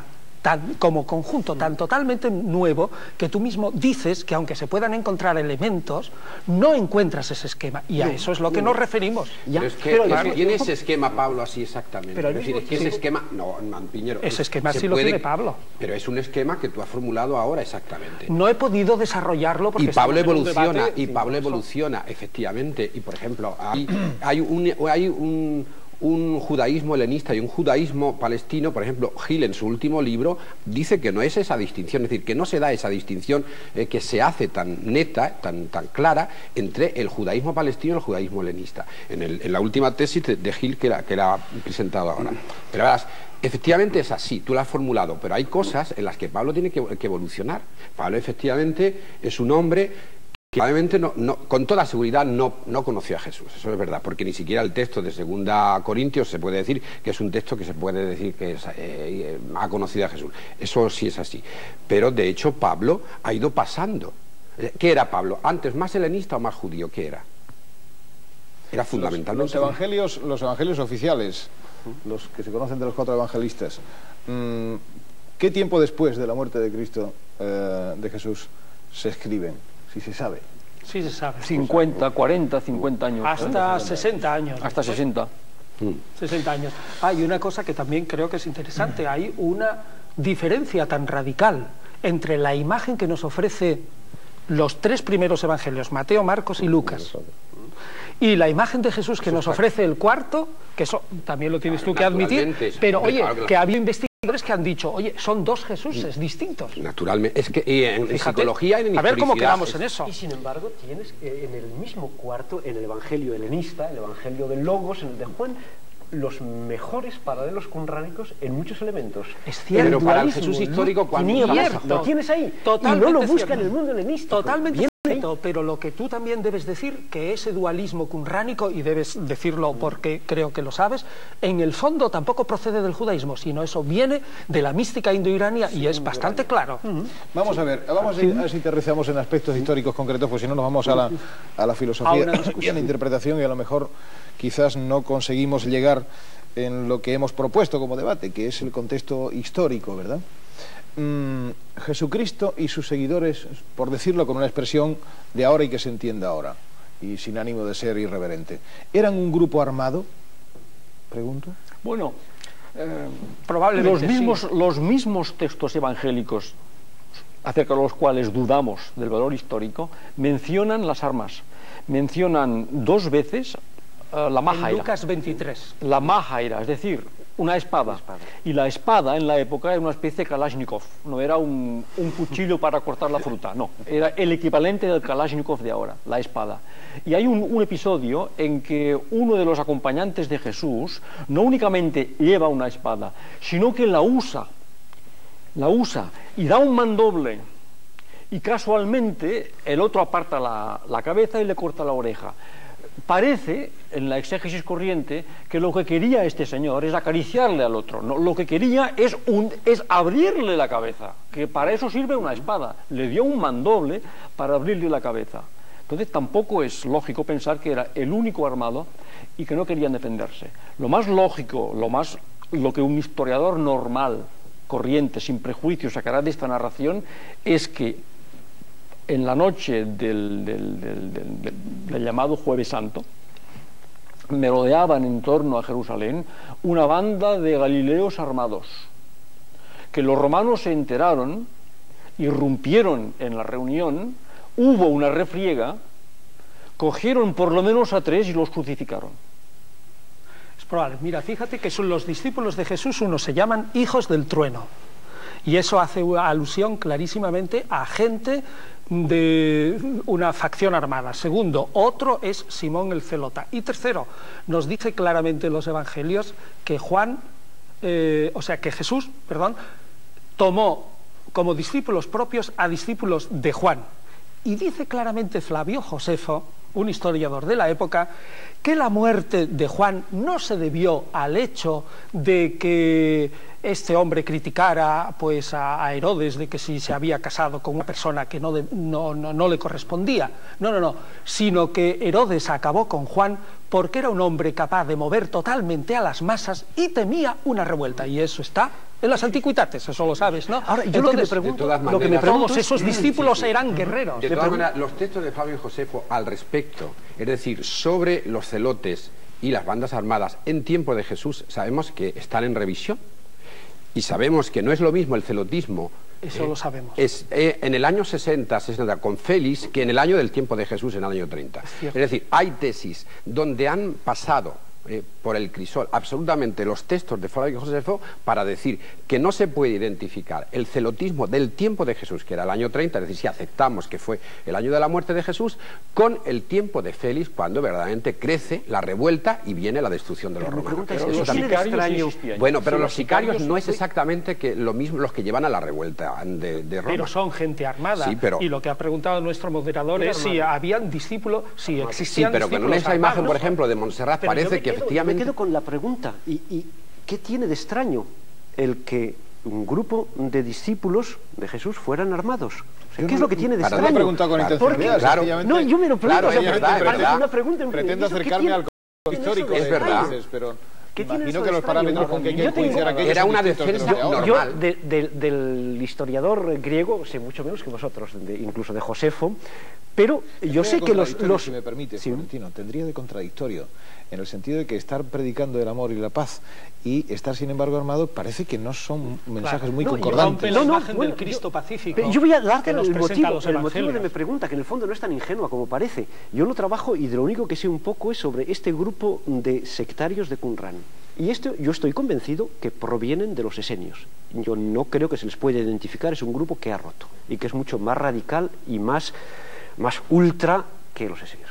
tan, como conjunto tan totalmente nuevo que tú mismo dices que aunque se puedan encontrar elementos, no encuentras ese esquema. Y a eso es lo que nos referimos. Ya, pero es que, pero, claro, tiene ese esquema Pablo así exactamente. Pero es decir, es que ese esquema, no, Piñero, ese esquema sí lo tiene Pablo. Pero es un esquema que tú has formulado ahora exactamente. No he podido desarrollarlo porque y Pablo evoluciona, debate, y Pablo evoluciona, efectivamente. Y por ejemplo, hay, hay un, hay un un judaísmo helenista y un judaísmo palestino. Por ejemplo, Gil en su último libro dice que no es esa distinción, es decir, que no se da esa distinción eh, que se hace tan neta, tan, tan clara entre el judaísmo palestino y el judaísmo helenista, en, el, en la última tesis de, de Gil que la, que la ha presentado ahora. Pero verás, efectivamente es así, tú lo has formulado, pero hay cosas en las que Pablo tiene que, que evolucionar. Pablo efectivamente es un hombre que probablemente no, no, con toda seguridad no, no conoció a Jesús, eso es verdad, porque ni siquiera el texto de segunda Corintios se puede decir que es un texto que se puede decir que es, eh, ha conocido a Jesús, eso sí es así, pero de hecho Pablo ha ido pasando. ¿Qué era Pablo? ¿Antes más helenista o más judío? ¿Qué era? Era fundamentalmente... Los, los, evangelios, los evangelios oficiales, los que se conocen de los cuatro evangelistas, mmm, ¿qué tiempo después de la muerte de Cristo, eh, de Jesús, se escriben? Si se sabe. Sí se sabe. cincuenta, cuarenta, cincuenta años. Hasta sesenta años. Hasta sesenta. sesenta años. Hay una cosa que también creo que es interesante. Hay una diferencia tan radical entre la imagen que nos ofrece los tres primeros evangelios, Mateo, Marcos y Lucas, y la imagen de Jesús que nos ofrece el cuarto, que eso también lo tienes tú que admitir, pero oye, que había investigaciones que han dicho, oye, son dos Jesuses distintos. Naturalmente, es que y en, en psicología y en a ver cómo quedamos es... en eso. Y sin embargo, tienes eh, en el mismo cuarto, en el evangelio helenista, el evangelio del Logos, en el de Juan, los mejores paralelos cunránicos en muchos elementos. Es cierto. Pero para el Jesús histórico, cuando lo tienes ahí, totalmente y no lo busca cierto. En el mundo helenístico. Totalmente cierto. Pero lo que tú también debes decir, que ese dualismo cunránico, y debes decirlo porque creo que lo sabes, en el fondo tampoco procede del judaísmo, sino eso viene de la mística indoirania y es bastante claro. Uh-huh. Vamos a ver, vamos a ver si aterrizamos en aspectos históricos concretos, pues si no nos vamos a la, a la filosofía y a la interpretación, y a lo mejor quizás no conseguimos llegar en lo que hemos propuesto como debate, que es el contexto histórico, ¿verdad? Mm, Jesucristo y sus seguidores, por decirlo con una expresión de ahora y que se entienda ahora, y sin ánimo de ser irreverente, ¿eran un grupo armado? Pregunto. Bueno, eh, probablemente los mismos, sí. los mismos textos evangélicos acerca de los cuales dudamos del valor histórico mencionan las armas, mencionan dos veces uh, la majaira. En Lucas veintitrés. La majaira, es decir, una espada. espada. Y la espada en la época era una especie de Kalashnikov, no era un, un cuchillo para cortar la fruta, no, era el equivalente del Kalashnikov de ahora, la espada. Y hay un, un episodio en que uno de los acompañantes de Jesús no únicamente lleva una espada, sino que la usa, la usa y da un mandoble, y casualmente el otro aparta la, la cabeza y le corta la oreja. Parece, en la exégesis corriente, que lo que quería este señor es acariciarle al otro. No, lo que quería es, un, es abrirle la cabeza, que para eso sirve una espada. Le dio un mandoble para abrirle la cabeza. Entonces tampoco es lógico pensar que era el único armado y que no querían defenderse. Lo más lógico, lo, más, lo que un historiador normal, corriente, sin prejuicios, sacará de esta narración es que en la noche del, del, del, del, del, del llamado Jueves Santo, merodeaban en torno a Jerusalén una banda de galileos armados, que los romanos se enteraron, irrumpieron en la reunión, hubo una refriega, cogieron por lo menos a tres y los crucificaron. Es probable. Mira, fíjate que son los discípulos de Jesús, unos se llaman hijos del trueno, y eso hace alusión clarísimamente a gente de una facción armada. Segundo, otro es Simón el Zelota. Y tercero, nos dice claramente en los evangelios que Juan, eh, o sea, que Jesús, perdón, tomó como discípulos propios a discípulos de Juan. Y dice claramente Flavio Josefo, un historiador de la época, que la muerte de Juan no se debió al hecho de que este hombre criticara pues a, a Herodes de que si se había casado con una persona que no, de, no, no, no le correspondía. No, no, no, sino que Herodes acabó con Juan porque era un hombre capaz de mover totalmente a las masas y temía una revuelta. Y eso está en las antiquitates, eso lo sabes, ¿no? Ahora, yo Entonces, lo que me pregunto, maneras, lo que me pregunto todos es, esos discípulos sí, sí. eran guerreros. De todas maneras, los textos de Fabio y Josefo al respecto, es decir, sobre los celotes y las bandas armadas en tiempo de Jesús, sabemos que están en revisión. Y sabemos que no es lo mismo el celotismo. Eso eh, lo sabemos. Es eh, en el año sesenta, sesenta con Félix que en el año del tiempo de Jesús, en el año treinta. Es, es decir, hay tesis donde han pasado eh, por el crisol absolutamente los textos de Fabio y Josefo para decir que no se puede identificar el celotismo del tiempo de Jesús, que era el año treinta, es decir, si aceptamos que fue el año de la muerte de Jesús, con el tiempo de Félix, cuando verdaderamente crece la revuelta y viene la destrucción de los Pero mi romanos. pregunta es, Eso ¿eso también- tiene de extraño? existían. Bueno, pero Sí, los sicarios no es sí. exactamente que lo mismo los que llevan a la revuelta de, de Roma. Pero son gente armada. Sí, pero- Y lo que ha preguntado nuestro moderador es si habían discípulos, si Sí, existían pero con discípulos esa imagen, armados. por ejemplo, de Montserrat, Pero yo parece me que quedo- efectivamente... Yo me quedo con la pregunta, ¿y, y qué tiene de extraño el que un grupo de discípulos de Jesús fueran armados? O sea, ¿qué es lo que tiene de Para- extraño? Lo he preguntado con Claro, intencionalidad, porque- claro. sencillamente. No, yo me lo pregunto, Claro, o sea, es porque verdad, es parece verdad. una pregunta en Pretendo ¿eso qué acercarme tiene- al tiene histórico eso de Es verdad. dices, pero ¿Qué tiene imagino eso que de los extraño? parámetros con que hay que Yo tengo- enjuiciar aquellos Era son una distintos de los defensa de ahora. Yo normal. de- de- del historiador griego sé mucho menos que vosotros, de- incluso de Josefo, pero yo Tendría sé que los... contradictorio, los si me permite, Sí. Florentino, tendría de contradictorio, en el sentido de que estar predicando el amor y la paz y estar, sin embargo, armado, parece que no son mensajes Claro. muy No, y concordantes. rompe la No, no, imagen bueno, del Cristo yo- pacífico. Pero yo voy a darte que el nos presenta motivo, los el motivo de evangelios. mi pregunta, que en el fondo no es tan ingenua como parece. Yo no trabajo y de lo único que sé un poco es sobre este grupo de sectarios de Qumran. Y esto yo estoy convencido que provienen de los esenios. Yo no creo que se les pueda identificar, es un grupo que ha roto y que es mucho más radical y más, más ultra que los esenios.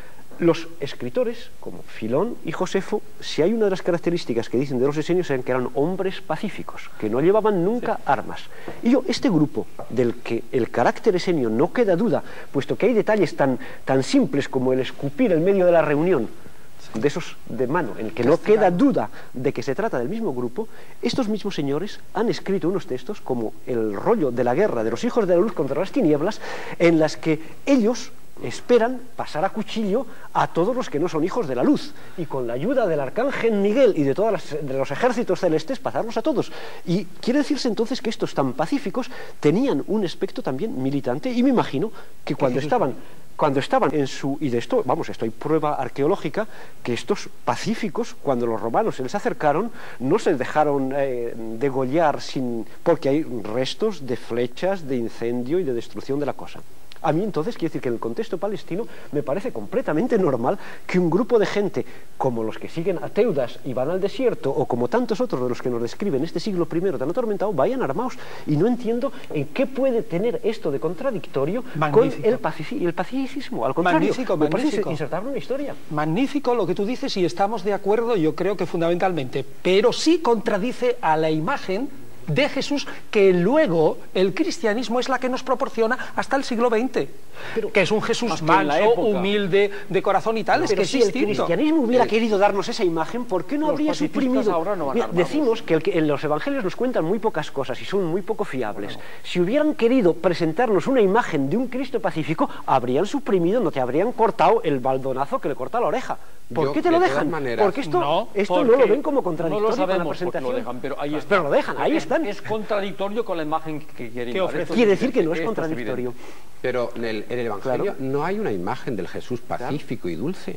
Los escritores, como Filón y Josefo, si hay una de las características que dicen de los esenios, eran que eran hombres pacíficos, que no llevaban nunca armas. Y yo, este grupo, del que el carácter esenio no queda duda, puesto que hay detalles tan, tan simples como el escupir en medio de la reunión, de esos de mano, en el que no queda duda de que se trata del mismo grupo, estos mismos señores han escrito unos textos como el rollo de la guerra de los hijos de la luz contra las tinieblas, en las que ellos esperan pasar a cuchillo a todos los que no son hijos de la luz, y con la ayuda del arcángel Miguel y de todos los ejércitos celestes pasarlos a todos. Y quiere decirse entonces que estos tan pacíficos tenían un aspecto también militante, y me imagino que cuando estaban cuando estaban en su, y de esto, vamos, esto hay prueba arqueológica, que estos pacíficos, cuando los romanos se les acercaron, no se dejaron eh, degollar sin, porque hay restos de flechas, de incendio y de destrucción de la cosa. A mí entonces, quiero decir que en el contexto palestino me parece completamente normal que un grupo de gente como los que siguen a Teudas y van al desierto, o como tantos otros de los que nos describen este siglo primero tan atormentado, vayan armados. Y no entiendo en qué puede tener esto de contradictorio Magnífico. con el, pacifi el pacificismo. Al contrario, Magnífico, me parece magnífico. insertarlo en la historia. Magnífico lo que tú dices y estamos de acuerdo, yo creo que fundamentalmente, pero sí contradice a la imagen de Jesús que luego el cristianismo es la que nos proporciona hasta el siglo veinte, que es un Jesús Más que en la manso, época. humilde, de corazón y tal, es Pero que si es el distinto. cristianismo hubiera querido darnos esa imagen, ¿por qué no Los habría pacifistas suprimido? ahora no van Mira, armados. decimos que, el que en los evangelios nos cuentan muy pocas cosas y son muy poco fiables. Si hubieran querido presentarnos una imagen de un Cristo pacífico, habrían suprimido, no te habrían cortado el baldonazo que le corta la oreja. ¿Por Yo, qué te lo de todas dejan? maneras- Porque esto No, esto no porque lo ven como No contradictorio lo con la sabemos porque presentación. lo dejan, pero ahí está. Pero lo dejan, ahí están. Es contradictorio con la imagen que quieren ¿Qué dar. ofrece? Esto Quiere es decir que no es evidente, esto contradictorio. evidente. Pero en el, en el Evangelio Claro. no hay una imagen del Jesús pacífico y dulce,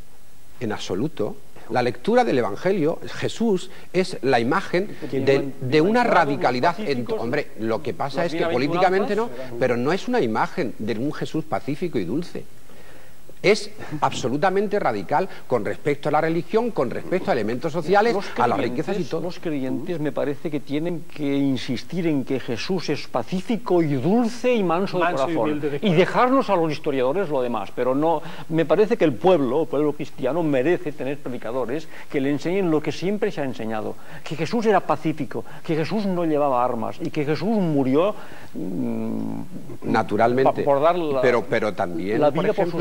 en absoluto. La lectura del Evangelio, Jesús es la imagen de, de una radicalidad. En, hombre, lo que pasa es que políticamente no, pero no es una imagen de un Jesús pacífico y dulce. Es absolutamente radical con respecto a la religión, con respecto a elementos sociales, Los a las creyentes- riquezas y todo. Los creyentes me parece que tienen que insistir en que Jesús es pacífico y dulce y manso, Manso y de corazón. humilde de Y, corazón. dejarnos a los historiadores lo demás. Pero no, me parece que el pueblo, el pueblo cristiano, merece tener predicadores que le enseñen lo que siempre se ha enseñado. Que Jesús era pacífico, que Jesús no llevaba armas y que Jesús murió mm, Naturalmente, pa- por dar la, pero, pero también, la por vida por ejemplo, sus amigos. la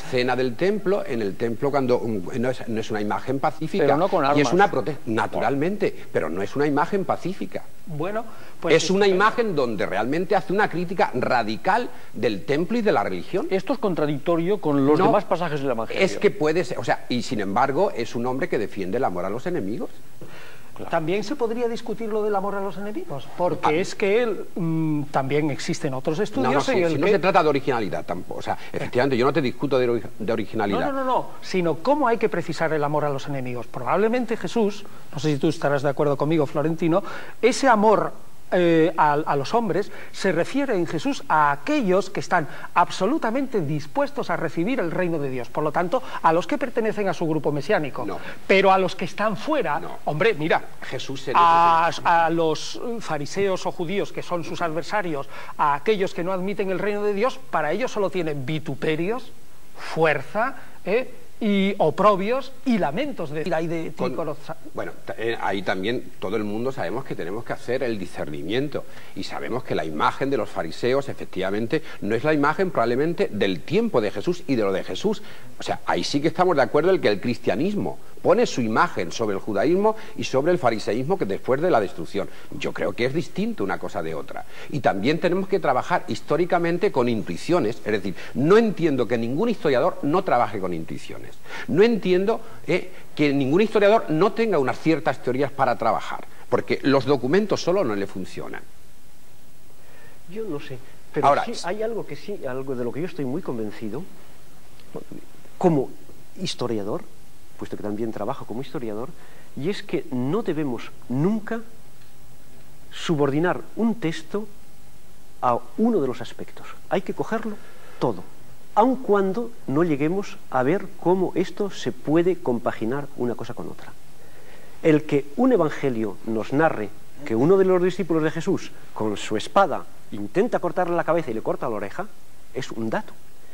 escena del templo, en el templo cuando no es, no es una imagen pacífica. Pero no con armas. Y es una protesta, naturalmente, pero no es una imagen pacífica. Bueno, pues es una imagen donde realmente hace una crítica radical del templo y de la religión. Esto es contradictorio con los No, demás pasajes del Evangelio. Es que puede ser, o sea, y sin embargo es un hombre que defiende el amor a los enemigos. Claro. También se podría discutir lo del amor a los enemigos, porque Ah. es que él, mmm, también existen otros estudios No, no, en si, el si que... no se trata de originalidad tampoco. O sea, efectivamente, yo no te discuto de, ori- de originalidad. No, no, no, no, sino cómo hay que precisar el amor a los enemigos. Probablemente Jesús, no sé si tú estarás de acuerdo conmigo, Florentino, ese amor eh, a, a los hombres se refiere en Jesús a aquellos que están absolutamente dispuestos a recibir el reino de Dios. Por lo tanto, a los que pertenecen a su grupo mesiánico. No. Pero a los que están fuera, No. hombre, mira, Jesús se a, a los fariseos o judíos que son sus adversarios, a aquellos que no admiten el reino de Dios, para ellos solo tienen vituperios, fuerza, ¿eh? y oprobios y lamentos de ira y de Con- tícoros. bueno, ta- eh, ahí también todo el mundo sabemos que tenemos que hacer el discernimiento y sabemos que la imagen de los fariseos efectivamente no es la imagen probablemente del tiempo de Jesús y de lo de Jesús. O sea, ahí sí que estamos de acuerdo en que el cristianismo pone su imagen sobre el judaísmo y sobre el fariseísmo que después de la destrucción. Yo creo que es distinto una cosa de otra. Y también tenemos que trabajar históricamente con intuiciones, es decir, no entiendo que ningún historiador no trabaje con intuiciones. No entiendo eh, que ningún historiador no tenga unas ciertas teorías para trabajar, porque los documentos solo no le funcionan. Yo no sé, pero Ahora, sí hay algo que sí, algo de lo que yo estoy muy convencido, como historiador, puesto que también trabajo como historiador, y es que no debemos nunca subordinar un texto a uno de los aspectos. Hay que cogerlo todo, aun cuando no lleguemos a ver cómo esto se puede compaginar una cosa con otra. El que un evangelio nos narre que uno de los discípulos de Jesús con su espada intenta cortarle la cabeza y le corta la oreja es un dato.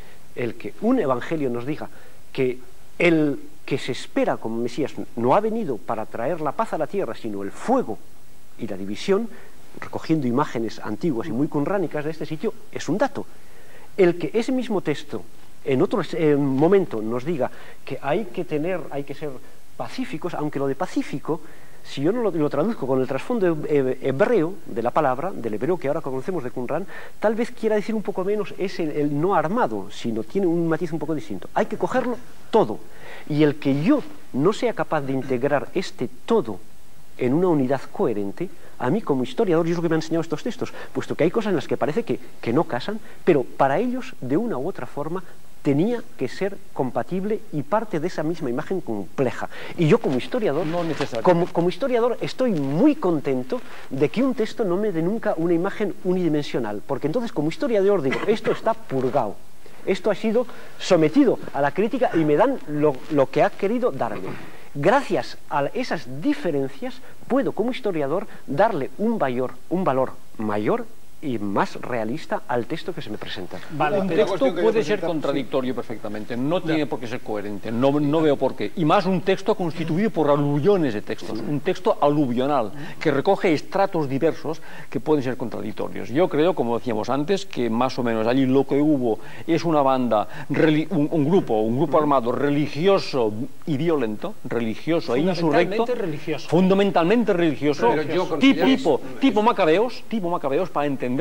El que un evangelio nos diga que el que se espera como Mesías no ha venido para traer la paz a la tierra, sino el fuego y la división, recogiendo imágenes antiguas y muy cunránicas de este sitio, es un dato. El que ese mismo texto en otro eh, momento nos diga que hay que tener, hay que ser pacíficos, aunque lo de pacífico, si yo no lo, lo traduzco con el trasfondo hebreo de la palabra, del hebreo que ahora conocemos de Qumran, tal vez quiera decir un poco menos es el, el no armado, sino tiene un matiz un poco distinto. Hay que cogerlo todo. Y el que yo no sea capaz de integrar este todo en una unidad coherente, a mí como historiador, y es lo que me han enseñado estos textos, puesto que hay cosas en las que parece que, que no casan, pero para ellos, de una u otra forma, tenía que ser compatible y parte de esa misma imagen compleja. Y yo como historiador, No necesariamente. como, como historiador estoy muy contento de que un texto no me dé nunca una imagen unidimensional, porque entonces como historiador digo, esto está purgado, esto ha sido sometido a la crítica y me dan lo, lo que ha querido darme. Gracias a esas diferencias puedo como historiador darle un valor, un valor mayor y más realista al texto que se me presenta. Vale, Un pero- texto cuestión que puede yo ser presentaba- contradictorio perfectamente, no tiene por qué ser coherente, no, no veo por qué. Y más un texto constituido por aluviones de textos, un texto aluvional que recoge estratos diversos que pueden ser contradictorios. Yo creo, como decíamos antes, que más o menos allí lo que hubo es una banda, reli- un, un grupo, un grupo armado religioso y violento, religioso e insurrecto, Fundamentalmente religioso. fundamentalmente religioso, Pero yo considero tipo, eso- tipo macabeos, tipo macabeos para entendernos,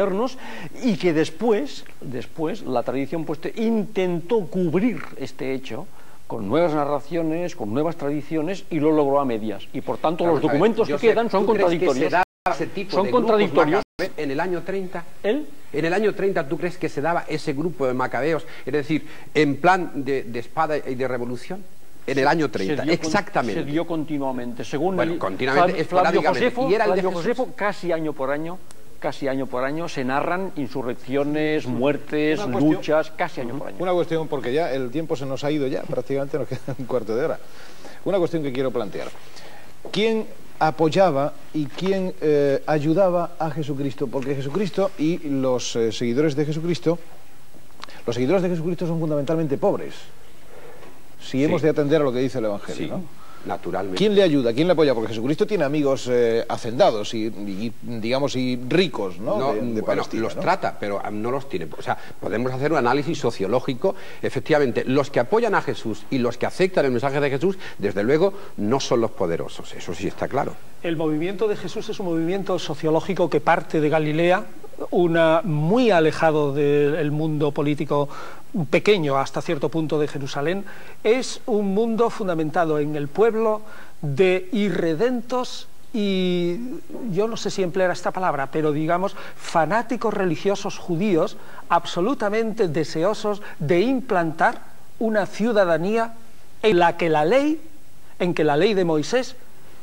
y que después, después la tradición pues te- intentó cubrir este hecho con nuevas narraciones, con nuevas tradiciones y lo logró a medias. Y por tanto los Vamos a ver, documentos que Josep, quedan son ¿tú crees que contradictorios. se daba ese tipo Son de grupos contradictorios. macabeos en el año treinta? ¿El? En el año treinta, ¿tú crees que se daba ese grupo de macabeos, es decir, en plan de, de espada y de revolución? En el año treinta, Se dio con- exactamente. Se dio continuamente. Según Bueno, el- continuamente, Flavio- Flavio esporádicamente. Josefo, ¿Y era el de Flavio Jesús? Josefo, casi año por año, casi año por año, se narran insurrecciones, muertes, Una cuestión- luchas, casi año por año. Una cuestión, porque ya el tiempo se nos ha ido ya, prácticamente nos queda un cuarto de hora. Una cuestión que quiero plantear. ¿Quién apoyaba y quién eh, ayudaba a Jesucristo? Porque Jesucristo y los eh, seguidores de Jesucristo, los seguidores de Jesucristo son fundamentalmente pobres, si hemos de atender a lo que dice el Evangelio, Sí. ¿no? Naturalmente. ¿Quién le ayuda? ¿Quién le apoya? Porque Jesucristo tiene amigos eh, hacendados y, y, digamos, y ricos, ¿no? No, de, de bueno, Palestina, los ¿no? trata, pero no los tiene. O sea, podemos hacer un análisis sociológico. Efectivamente, los que apoyan a Jesús y los que aceptan el mensaje de Jesús, desde luego, no son los poderosos. Eso sí está claro. El movimiento de Jesús es un movimiento sociológico que parte de Galilea, una muy alejado del mundo político pequeño hasta cierto punto de Jerusalén. Es un mundo fundamentado en el pueblo de irredentos y, yo no sé si emplear esta palabra, pero digamos fanáticos religiosos judíos absolutamente deseosos de implantar una ciudadanía en la que la ley, en que la ley de Moisés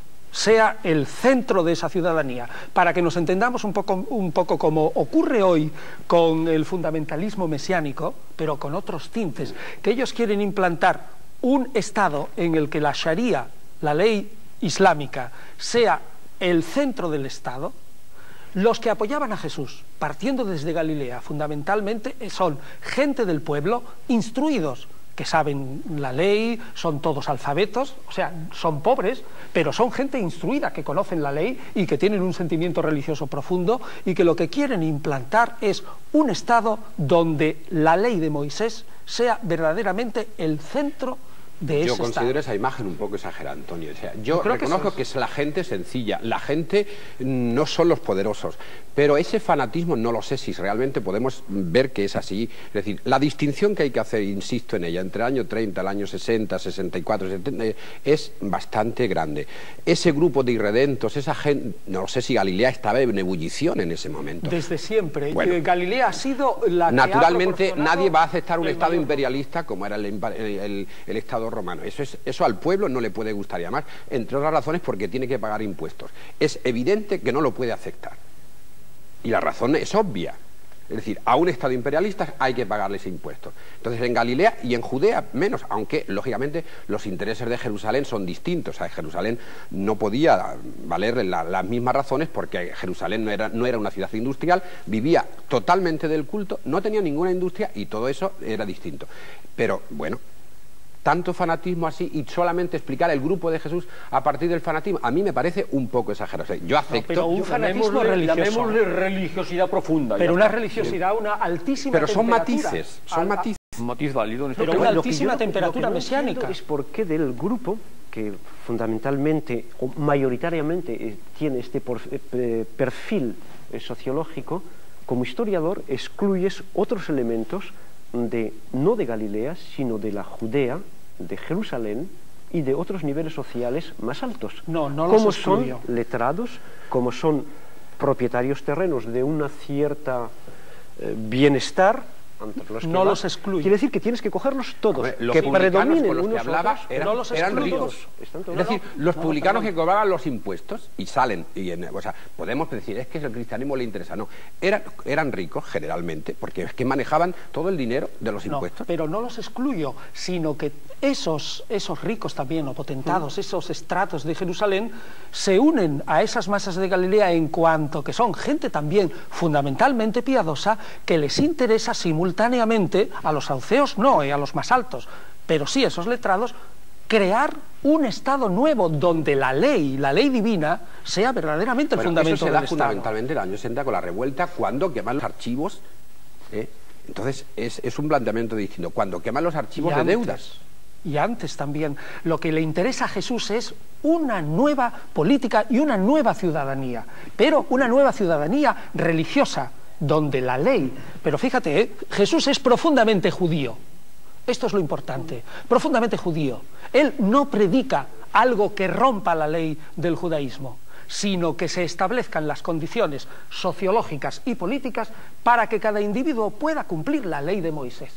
sea el centro de esa ciudadanía, para que nos entendamos un poco, un poco como ocurre hoy con el fundamentalismo mesiánico, pero con otros tintes, que ellos quieren implantar un Estado en el que la Sharia, la ley islámica, sea el centro del Estado. Los que apoyaban a Jesús, partiendo desde Galilea, fundamentalmente son gente del pueblo, instruidos, que saben la ley, son todos alfabetos, o sea, son pobres, pero son gente instruida, que conocen la ley y que tienen un sentimiento religioso profundo y que lo que quieren implantar es un Estado donde la ley de Moisés sea verdaderamente el centro de ese Yo considero Estado. esa imagen un poco exagerada, Antonio. O sea, yo Yo creo reconozco que que, eso es. es la gente sencilla, la gente no son los poderosos, pero ese fanatismo no lo sé si realmente podemos ver que es así. Es decir, la distinción que hay que hacer, insisto en ella, entre el año treinta, el año sesenta, sesenta y cuatro, setenta, es bastante grande. Ese grupo de irredentos, esa gente, no sé si Galilea estaba en ebullición en ese momento. Desde siempre. Bueno. Eh, Galilea ha sido la que ha Naturalmente proporcionado nadie va a aceptar un el Estado mayor- imperialista como era el, impa- el- el- el Estado romano. Eso, es, eso al pueblo no le puede gustar, y además, entre otras razones, porque tiene que pagar impuestos. Es evidente que no lo puede aceptar. Y la razón es obvia. Es decir, a un Estado imperialista hay que pagarles impuestos. Entonces, en Galilea y en Judea menos, aunque, lógicamente, los intereses de Jerusalén son distintos. O sea, Jerusalén no podía valer la, las mismas razones porque Jerusalén no era, no era una ciudad industrial, vivía totalmente del culto, no tenía ninguna industria y todo eso era distinto. Pero, bueno, tanto fanatismo así y solamente explicar el grupo de Jesús a partir del fanatismo, a mí me parece un poco exagerado. O sea, yo acepto... pero un fanatismo Llamémosle- religioso. llamémosle religiosidad profunda. Pero ya una está. religiosidad, una altísima Pero son temperatura. matices, son Al- a- matices. Un matiz válido en este Pero caso. una Lo que altísima yo no- temperatura lo que no entiendo mesiánica. es por qué del grupo que fundamentalmente o mayoritariamente eh, tiene este por- eh, perfil eh, sociológico, como historiador excluyes otros elementos de no de Galilea, sino de la Judea, de Jerusalén y de otros niveles sociales más altos. No, no los como son excluyo. letrados, como son propietarios terrenos de una cierta eh, bienestar. Entre los que No va. los excluyo. Quiere decir que tienes que cogerlos todos, Hombre, los que publicanos predominen con los que unos hablaba otros. eran, no los eran excluyo. ricos. Están todos- Es decir, No, no, los no, publicanos perdón. que cobraban los impuestos y salen, y en- o sea, podemos decir, es que el cristianismo le interesa. No, eran, eran ricos generalmente, porque es que manejaban todo el dinero de los No, impuestos. pero no los excluyo, sino que esos, esos ricos también, o potentados, Mm. esos estratos de Jerusalén, se unen a esas masas de Galilea en cuanto que son gente también fundamentalmente piadosa, que les interesa simultáneamente, a los sauceos no, y a los más altos, pero sí a esos letrados, crear un Estado nuevo donde la ley, la ley divina, sea verdaderamente el Bueno, fundamento eso se del da Estado. fundamentalmente en el año sesenta con la revuelta, cuando queman los archivos. ¿eh? Entonces, es, es un planteamiento distinto. Cuando queman los archivos Y de antes, deudas. Y antes también, lo que le interesa a Jesús es una nueva política y una nueva ciudadanía, pero una nueva ciudadanía religiosa, donde la ley... Pero fíjate, ¿eh? Jesús es profundamente judío. Esto es lo importante, profundamente judío. Él no predica algo que rompa la ley del judaísmo, sino que se establezcan las condiciones sociológicas y políticas para que cada individuo pueda cumplir la ley de Moisés.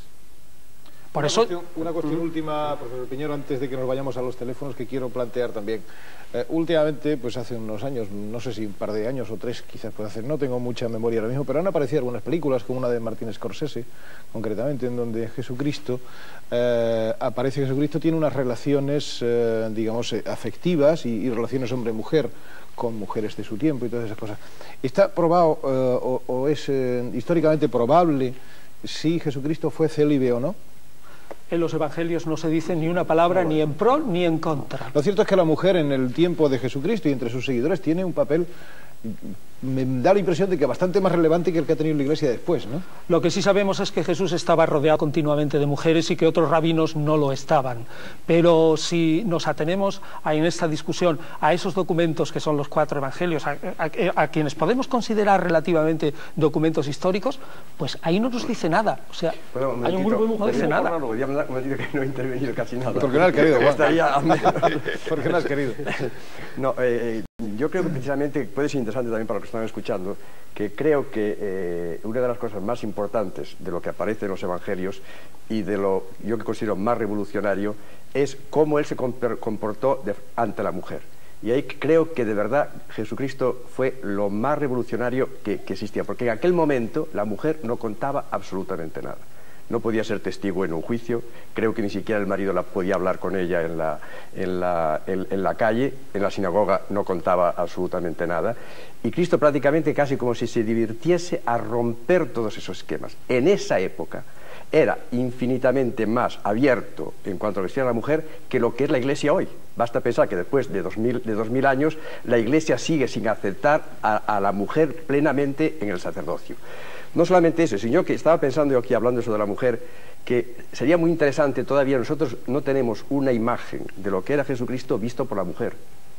Por una eso... cuestión, una cuestión última, profesor Piñero, antes de que nos vayamos a los teléfonos, que quiero plantear también. Eh, últimamente, pues hace unos años, no sé si un par de años o tres quizás puede hacer, no tengo mucha memoria ahora mismo, pero han aparecido algunas películas, como una de Martin Scorsese, concretamente, en donde Jesucristo, eh, aparece Jesucristo, tiene unas relaciones, eh, digamos, eh, afectivas y, y relaciones hombre-mujer con mujeres de su tiempo y todas esas cosas. ¿Está probado eh, o, o es eh, históricamente probable si Jesucristo fue célibe o no? En los evangelios no se dice ni una palabra ni en pro ni en contra. Lo cierto es que la mujer en el tiempo de Jesucristo y entre sus seguidores tiene un papel, me da la impresión de que bastante más relevante que el que ha tenido la Iglesia después, ¿no? Lo que sí sabemos es que Jesús estaba rodeado continuamente de mujeres y que otros rabinos no lo estaban. Pero si nos atenemos a, en esta discusión a esos documentos que son los cuatro evangelios, a, a, a quienes podemos considerar relativamente documentos históricos, pues ahí no nos dice nada. O sea, bueno, un hay un grupo de mujeres no dice nada. No, ya me ha dicho que no he intervenido casi nada. Porque no has querido, Juan. Estaría... Porque no has querido. No, eh, yo creo que precisamente puede ser interesante también para los que están escuchando, que creo que eh, una de las cosas más importantes de lo que aparece en los evangelios y de lo yo que considero más revolucionario es cómo él se comportó de, ante la mujer. Y ahí creo que de verdad Jesucristo fue lo más revolucionario que, que existía, porque en aquel momento la mujer no contaba absolutamente nada. No podía ser testigo en un juicio, creo que ni siquiera el marido la podía hablar con ella en la, en, la, en, en la calle, en la sinagoga no contaba absolutamente nada, y Cristo prácticamente casi como si se divirtiese a romper todos esos esquemas. En esa época era infinitamente más abierto en cuanto a vestir a la mujer que lo que es la Iglesia hoy. Basta pensar que después de dos mil, de dos mil años la Iglesia sigue sin aceptar a, a la mujer plenamente en el sacerdocio. No solamente eso, sino que estaba pensando yo aquí, hablando eso de la mujer, que sería muy interesante, todavía nosotros no tenemos una imagen de lo que era Jesucristo visto por la mujer.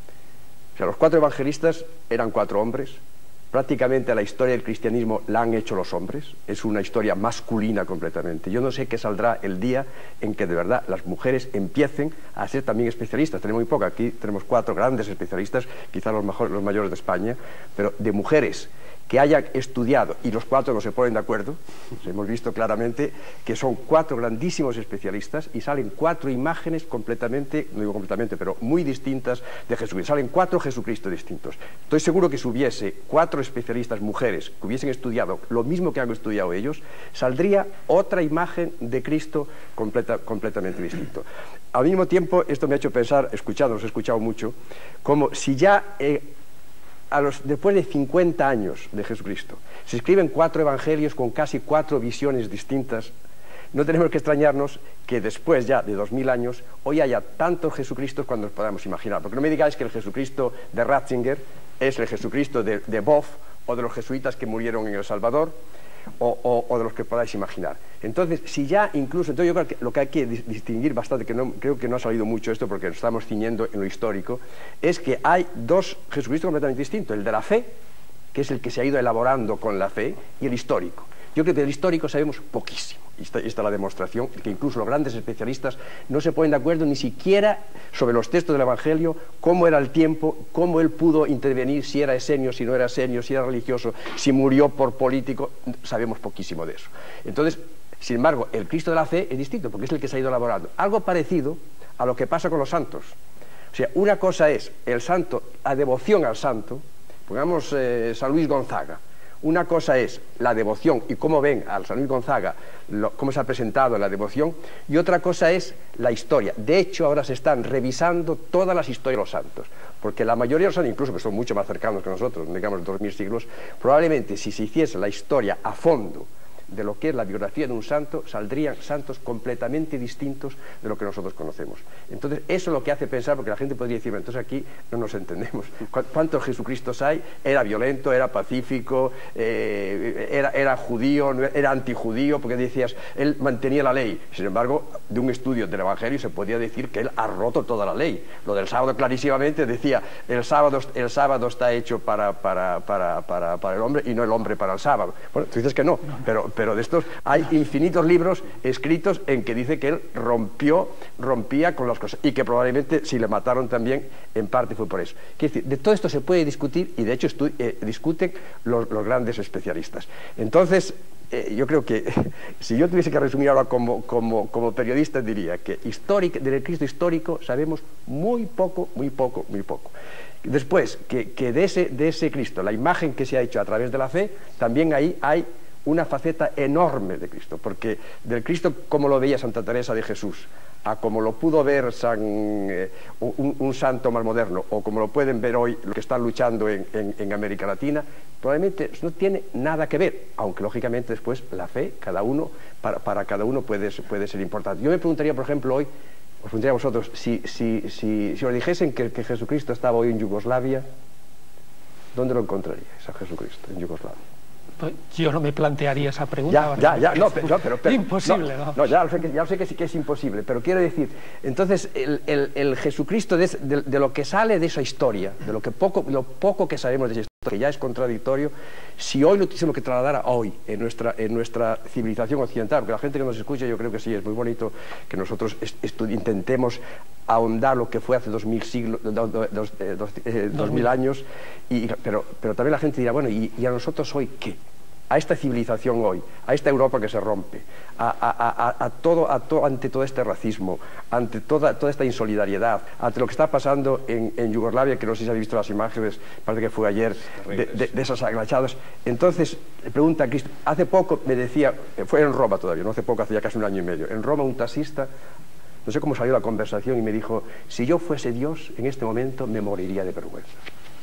O sea, los cuatro evangelistas eran cuatro hombres, prácticamente la historia del cristianismo la han hecho los hombres, es una historia masculina completamente. Yo no sé qué saldrá el día en que de verdad las mujeres empiecen a ser también especialistas. Tenemos muy poco, aquí tenemos cuatro grandes especialistas, quizás los, mejor, los mayores de España, pero de mujeres que hayan estudiado, y los cuatro no se ponen de acuerdo, hemos visto claramente que son cuatro grandísimos especialistas y salen cuatro imágenes completamente, no digo completamente, pero muy distintas de Jesucristo. Salen cuatro Jesucristo distintos. Estoy seguro que si hubiese cuatro especialistas mujeres que hubiesen estudiado lo mismo que han estudiado ellos, saldría otra imagen de Cristo completa, completamente distinto. Al mismo tiempo, esto me ha hecho pensar, escuchando, os he escuchado mucho, como si ya... Eh, A los, después de cincuenta años de Jesucristo, se escriben cuatro evangelios con casi cuatro visiones distintas. No tenemos que extrañarnos que después ya de dos mil años, hoy haya tantos Jesucristos cuando nos podamos imaginar. Porque no me digáis que el Jesucristo de Ratzinger es el Jesucristo de, de Boff o de los jesuitas que murieron en El Salvador, o, o, o de los que podáis imaginar. Entonces, si ya incluso, entonces yo creo que lo que hay que distinguir bastante, que no, creo que no ha salido mucho esto porque nos estamos ciñendo en lo histórico, es que hay dos Jesucristos completamente distintos, el de la fe, que es el que se ha ido elaborando con la fe, y el histórico. Yo creo que del histórico sabemos poquísimo. Y esta, esta es la demostración, que incluso los grandes especialistas no se ponen de acuerdo ni siquiera sobre los textos del Evangelio, cómo era el tiempo, cómo él pudo intervenir, si era esenio, si no era esenio, si era religioso, si murió por político. Sabemos poquísimo de eso. Entonces, sin embargo, el Cristo de la fe es distinto, porque es el que se ha ido elaborando. Algo parecido a lo que pasa con los santos. O sea, una cosa es el santo, la devoción al santo, pongamos eh, San Luis Gonzaga. Una cosa es la devoción y cómo ven a San Luis Gonzaga, lo, cómo se ha presentado la devoción, y otra cosa es la historia. De hecho, ahora se están revisando todas las historias de los santos, porque la mayoría de los santos, incluso que son mucho más cercanos que nosotros, digamos dos mil siglos, probablemente si se hiciese la historia a fondo de lo que es la biografía de un santo, saldrían santos completamente distintos de lo que nosotros conocemos. Entonces, eso es lo que hace pensar, porque la gente podría decir, entonces aquí no nos entendemos. ¿Cuántos Jesucristos hay? Era violento, era pacífico, eh, era, era judío, era antijudío, porque decías, él mantenía la ley. Sin embargo, de un estudio del Evangelio se podía decir que él ha roto toda la ley. Lo del sábado clarísimamente decía, el sábado, el sábado está hecho para, para, para, para, para el hombre y no el hombre para el sábado. Bueno, tú dices que no, pero... pero de estos hay infinitos libros escritos en que dice que él rompió, rompía con las cosas, y que probablemente si le mataron también, en parte fue por eso. Quiere decir, de todo esto se puede discutir, y de hecho eh, discuten los, los grandes especialistas. Entonces, eh, yo creo que si yo tuviese que resumir ahora como, como, como periodista, diría que histórico, del Cristo histórico sabemos muy poco, muy poco, muy poco. Después, que, que de, ese, de ese Cristo, la imagen que se ha hecho a través de la fe, también ahí hay una faceta enorme de Cristo, porque del Cristo como lo veía Santa Teresa de Jesús a como lo pudo ver San, eh, un, un santo más moderno, o como lo pueden ver hoy los que están luchando en, en, en América Latina, probablemente no tiene nada que ver, aunque lógicamente después la fe, cada uno, para, para cada uno puede, puede ser importante. Yo me preguntaría, por ejemplo, hoy, os preguntaría a vosotros, si, si, si, si os dijesen que, que Jesucristo estaba hoy en Yugoslavia, ¿dónde lo encontraríais a Jesucristo en Yugoslavia? Pues yo no me plantearía esa pregunta. Ya, ahora. ya, ya, no, pero, pero, pero imposible, no, ¿no? no, ya lo sé que, ya lo sé que sí que es imposible, pero quiero decir, entonces el, el, el Jesucristo de, de, de lo que sale de esa historia, de lo que poco, lo poco que sabemos de esa historia, que ya es contradictorio, si hoy lo tuviésemos que trasladar a hoy en nuestra, en nuestra civilización occidental, porque la gente que nos escucha, yo creo que sí, es muy bonito que nosotros intentemos ahondar lo que fue hace dos mil siglos, dos, dos, eh, dos, eh, dos mil años, y, pero, pero también la gente dirá, bueno, ¿y, y a nosotros hoy qué? A esta civilización hoy, a esta Europa que se rompe, a, a, a, a todo, a to, ante todo este racismo, ante toda, toda esta insolidariedad, ante lo que está pasando en, en Yugoslavia, que no sé si habéis visto las imágenes, parece que fue ayer, de, de, de esos aglachados. Entonces, le pregunta a Cristo, hace poco me decía, fue en Roma todavía, no hace poco, hace ya casi un año y medio, en Roma un taxista, no sé cómo salió la conversación, y me dijo, si yo fuese Dios, en este momento me moriría de vergüenza.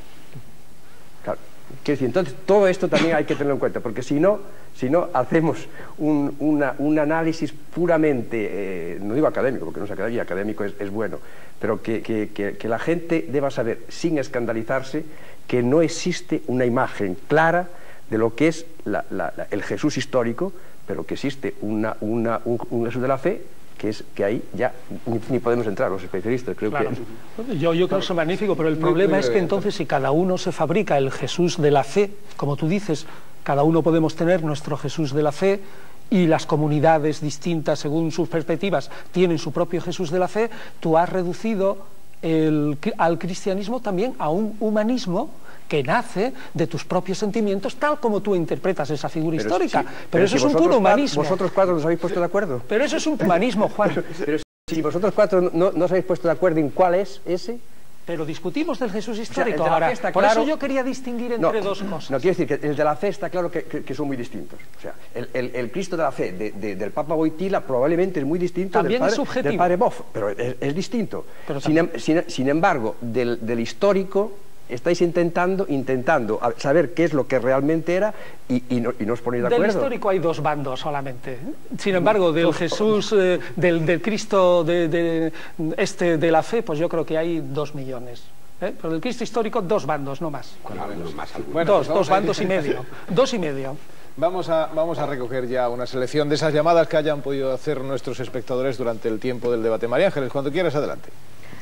Claro. Quiero decir, entonces todo esto también hay que tenerlo en cuenta, porque si no, si no hacemos un, una, un análisis puramente, eh, no digo académico, porque no es académico, académico es, es bueno, pero que, que, que, que la gente deba saber, sin escandalizarse, que no existe una imagen clara de lo que es la, la, la, el Jesús histórico, pero que existe una, una, un, un Jesús de la fe, que es que ahí ya ni, ni podemos entrar los especialistas, creo claro. que... Yo, yo creo que es magnífico, pero el muy, problema muy es que entonces si cada uno se fabrica el Jesús de la fe, como tú dices, cada uno podemos tener nuestro Jesús de la fe, y las comunidades distintas, según sus perspectivas, tienen su propio Jesús de la fe, tú has reducido el, al cristianismo también a un humanismo que nace de tus propios sentimientos, tal como tú interpretas esa figura pero histórica. Sí, pero, pero eso si es un puro humanismo. ¿Vosotros cuatro nos habéis puesto de acuerdo? Pero eso es un humanismo, Juan. Pero, pero si vosotros cuatro no, no os habéis puesto de acuerdo en cuál es ese... Pero discutimos del Jesús histórico. O sea, ahora. Por Claro, eso yo quería distinguir entre no, dos cosas. No, quiero decir que el de la fe está claro que, que, que son muy distintos. O sea, el, el, el Cristo de la fe de, de, del Papa Wojtyla probablemente es muy distinto También del es padre, subjetivo. del padre Boff, pero es, es distinto. Pero sin, em, sin, sin embargo, del, del histórico estáis intentando, intentando saber qué es lo que realmente era y, y, no, y no os ponéis de acuerdo. Del histórico hay dos bandos solamente. Sin embargo, del Jesús, eh, del, del Cristo de, de, este de la fe, pues yo creo que hay dos millones. ¿Eh? Pero del Cristo histórico, dos bandos, no más. Bueno, más Bueno, dos, pues dos a bandos y medio. Dos y medio. Vamos a, vamos a recoger ya una selección de esas llamadas que hayan podido hacer nuestros espectadores durante el tiempo del debate. María Ángeles, cuando quieras, adelante.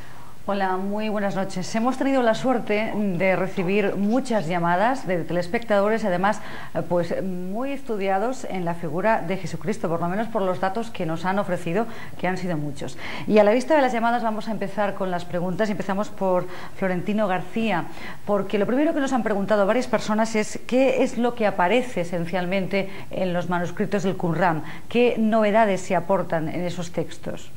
Hola, muy buenas noches. Hemos tenido la suerte de recibir muchas llamadas de telespectadores, además pues muy estudiados en la figura de Jesucristo, por lo menos por los datos que nos han ofrecido, que han sido muchos. Y a la vista de las llamadas vamos a empezar con las preguntas. Empezamos por Florentino García, porque lo primero que nos han preguntado varias personas es qué es lo que aparece esencialmente en los manuscritos del Qumran, qué novedades se aportan en esos textos.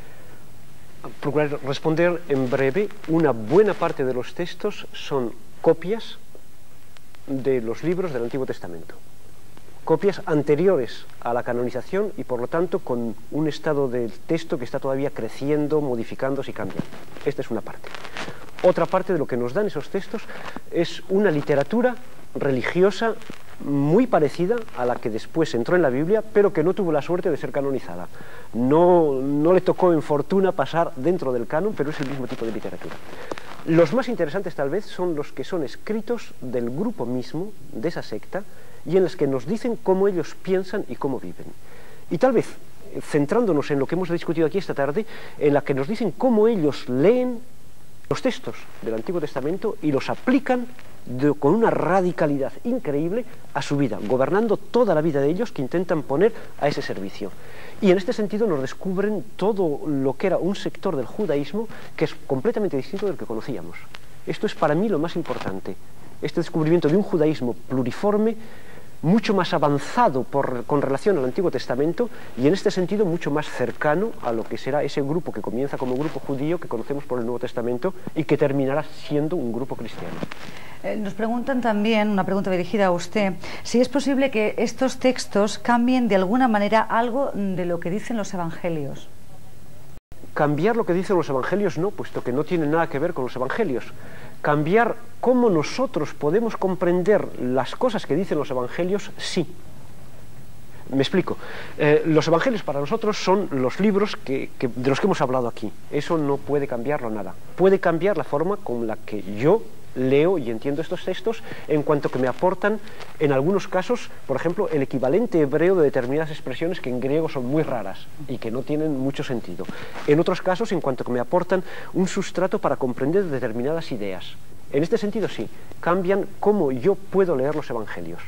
Procurar responder en breve. Una buena parte de los textos son copias de los libros del Antiguo Testamento, copias anteriores a la canonización y por lo tanto con un estado del texto que está todavía creciendo, modificándose y cambiando. Esta es una parte. Otra parte de lo que nos dan esos textos es una literatura religiosa muy parecida a la que después entró en la Biblia, pero que no tuvo la suerte de ser canonizada. No, no le tocó en fortuna pasar dentro del canon, pero es el mismo tipo de literatura. Los más interesantes tal vez son los que son escritos del grupo mismo, de esa secta, y en los que nos dicen cómo ellos piensan y cómo viven. Y tal vez, centrándonos en lo que hemos discutido aquí esta tarde, en la que nos dicen cómo ellos leen los textos del Antiguo Testamento y los aplican de, con una radicalidad increíble a su vida, gobernando toda la vida de ellos que intentan poner a ese servicio. Y en este sentido nos descubren todo lo que era un sector del judaísmo que es completamente distinto del que conocíamos. Esto es para mí lo más importante, este descubrimiento de un judaísmo pluriforme, mucho más avanzado por, con relación al Antiguo Testamento y en este sentido mucho más cercano a lo que será ese grupo que comienza como grupo judío que conocemos por el Nuevo Testamento y que terminará siendo un grupo cristiano. Eh, nos preguntan también, una pregunta dirigida a usted, si es posible que estos textos cambien de alguna manera algo de lo que dicen los evangelios. Cambiar lo que dicen los evangelios no, puesto que no tiene nada que ver con los evangelios. Cambiar cómo nosotros podemos comprender las cosas que dicen los evangelios, sí. Me explico. Eh, los evangelios para nosotros son los libros que, que, de los que hemos hablado aquí. Eso no puede cambiarlo nada. Puede cambiar la forma con la que yo leo y entiendo estos textos, en cuanto que me aportan, en algunos casos, por ejemplo, el equivalente hebreo de determinadas expresiones que en griego son muy raras y que no tienen mucho sentido. En otros casos, en cuanto que me aportan un sustrato para comprender determinadas ideas. En este sentido, sí, cambian cómo yo puedo leer los evangelios.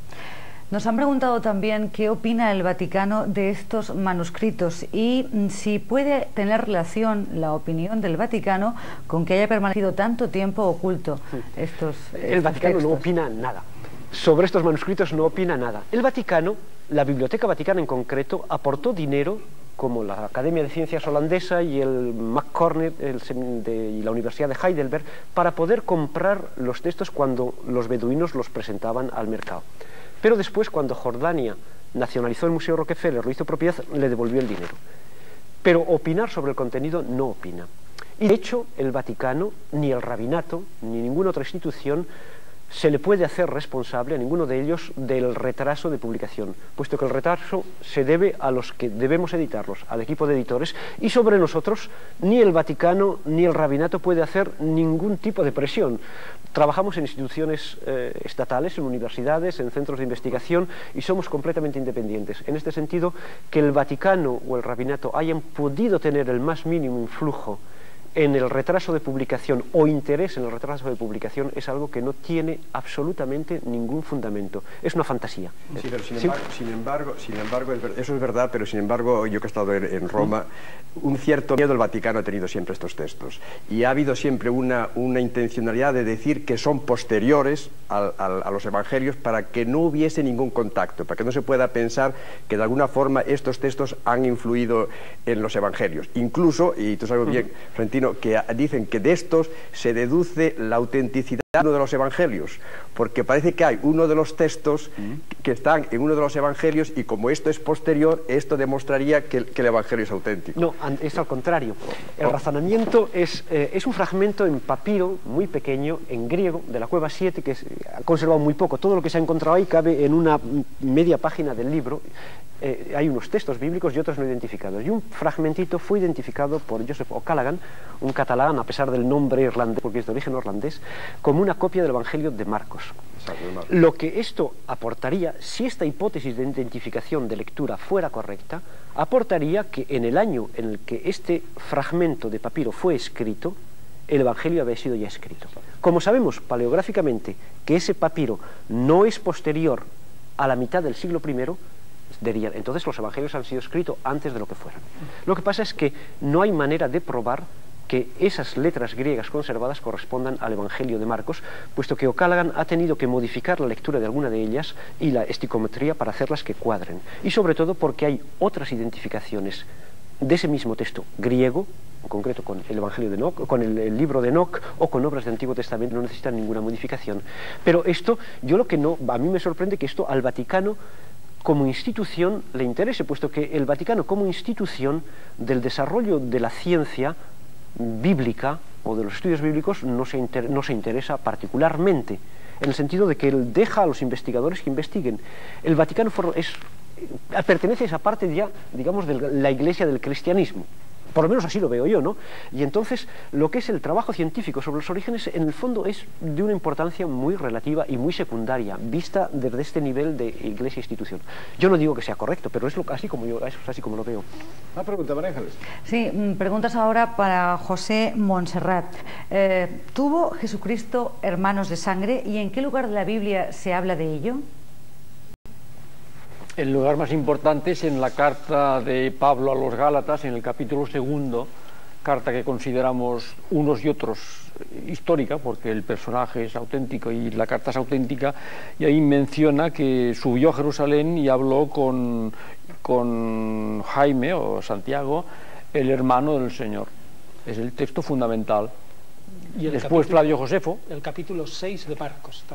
Nos han preguntado también qué opina el Vaticano de estos manuscritos y si puede tener relación la opinión del Vaticano con que haya permanecido tanto tiempo oculto estos, estos El Vaticano textos. no opina nada. Sobre estos manuscritos no opina nada. El Vaticano, la Biblioteca Vaticana en concreto, aportó dinero, como la Academia de Ciencias holandesa y el McCormick el, de, y la Universidad de Heidelberg, para poder comprar los textos cuando los beduinos los presentaban al mercado. Pero después, cuando Jordania nacionalizó el Museo Rockefeller, lo hizo propiedad, le devolvió el dinero. Pero opinar sobre el contenido no opina. Y de hecho, el Vaticano, ni el rabinato, ni ninguna otra institución se le puede hacer responsable a ninguno de ellos del retraso de publicación, puesto que el retraso se debe a los que debemos editarlos, al equipo de editores, y sobre nosotros ni el Vaticano ni el rabinato puede hacer ningún tipo de presión. Trabajamos en instituciones eh, estatales, en universidades, en centros de investigación, y somos completamente independientes. En este sentido, que el Vaticano o el rabinato hayan podido tener el más mínimo influjo en el retraso de publicación o interés en el retraso de publicación es algo que no tiene absolutamente ningún fundamento. Es una fantasía. Sí, pero sin embargo, sin embargo, sin embargo eso es verdad, pero sin embargo, yo que he estado en, en Roma, un cierto miedo el Vaticano ha tenido siempre estos textos. Y ha habido siempre una, una intencionalidad de decir que son posteriores a, a, a los evangelios para que no hubiese ningún contacto, para que no se pueda pensar que de alguna forma estos textos han influido en los evangelios. Incluso, y tú sabes bien, Florentino, que dicen que de estos se deduce la autenticidad de uno de los evangelios, porque parece que hay uno de los textos que están en uno de los evangelios y como esto es posterior, esto demostraría que el, que el evangelio es auténtico. No, es al contrario. El razonamiento es, eh, es un fragmento en papiro muy pequeño, en griego, de la Cueva siete, que es, ha conservado muy poco. Todo lo que se ha encontrado ahí cabe en una media página del libro. Eh, hay unos textos bíblicos y otros no identificados. Y un fragmentito fue identificado por Joseph O'Callaghan, un catalán, a pesar del nombre irlandés, porque es de origen irlandés, como una copia del Evangelio de Marcos. Lo que esto aportaría, si esta hipótesis de identificación de lectura fuera correcta, aportaría que en el año en el que este fragmento de papiro fue escrito, el Evangelio había sido ya escrito. Como sabemos paleográficamente que ese papiro no es posterior a la mitad del siglo primero, dirían, entonces los evangelios han sido escritos antes de lo que fueran. Lo que pasa es que no hay manera de probar que esas letras griegas conservadas correspondan al Evangelio de Marcos, puesto que O'Callaghan ha tenido que modificar la lectura de alguna de ellas y la esticometría para hacerlas que cuadren. Y sobre todo porque hay otras identificaciones de ese mismo texto griego, en concreto con el Evangelio de Enoc, con el, el libro de Enoc o con obras del Antiguo Testamento, no necesitan ninguna modificación. Pero esto, yo lo que no, a mí me sorprende que esto al Vaticano como institución le interese, puesto que el Vaticano como institución del desarrollo de la ciencia bíblica o de los estudios bíblicos no se, inter, no se interesa particularmente, en el sentido de que él deja a los investigadores que investiguen. El Vaticano es, pertenece a esa parte ya, digamos, de la Iglesia del cristianismo. Por lo menos así lo veo yo, ¿no? Y entonces lo que es el trabajo científico sobre los orígenes, en el fondo es de una importancia muy relativa y muy secundaria, vista desde este nivel de iglesia-institución. Yo no digo que sea correcto, pero es lo, así, como yo, es así como lo veo. Una pregunta, María Ángeles. Sí, preguntas ahora para José Montserrat. Eh, ¿Tuvo Jesucristo hermanos de sangre y en qué lugar de la Biblia se habla de ello? El lugar más importante es en la carta de Pablo a los Gálatas, en el capítulo segundo, carta que consideramos unos y otros histórica, porque el personaje es auténtico y la carta es auténtica, y ahí menciona que subió a Jerusalén y habló con, con Jaime o Santiago, el hermano del Señor. Es el texto fundamental. Y el Después capítulo, Flavio Josefo. El capítulo seis de Marcos también.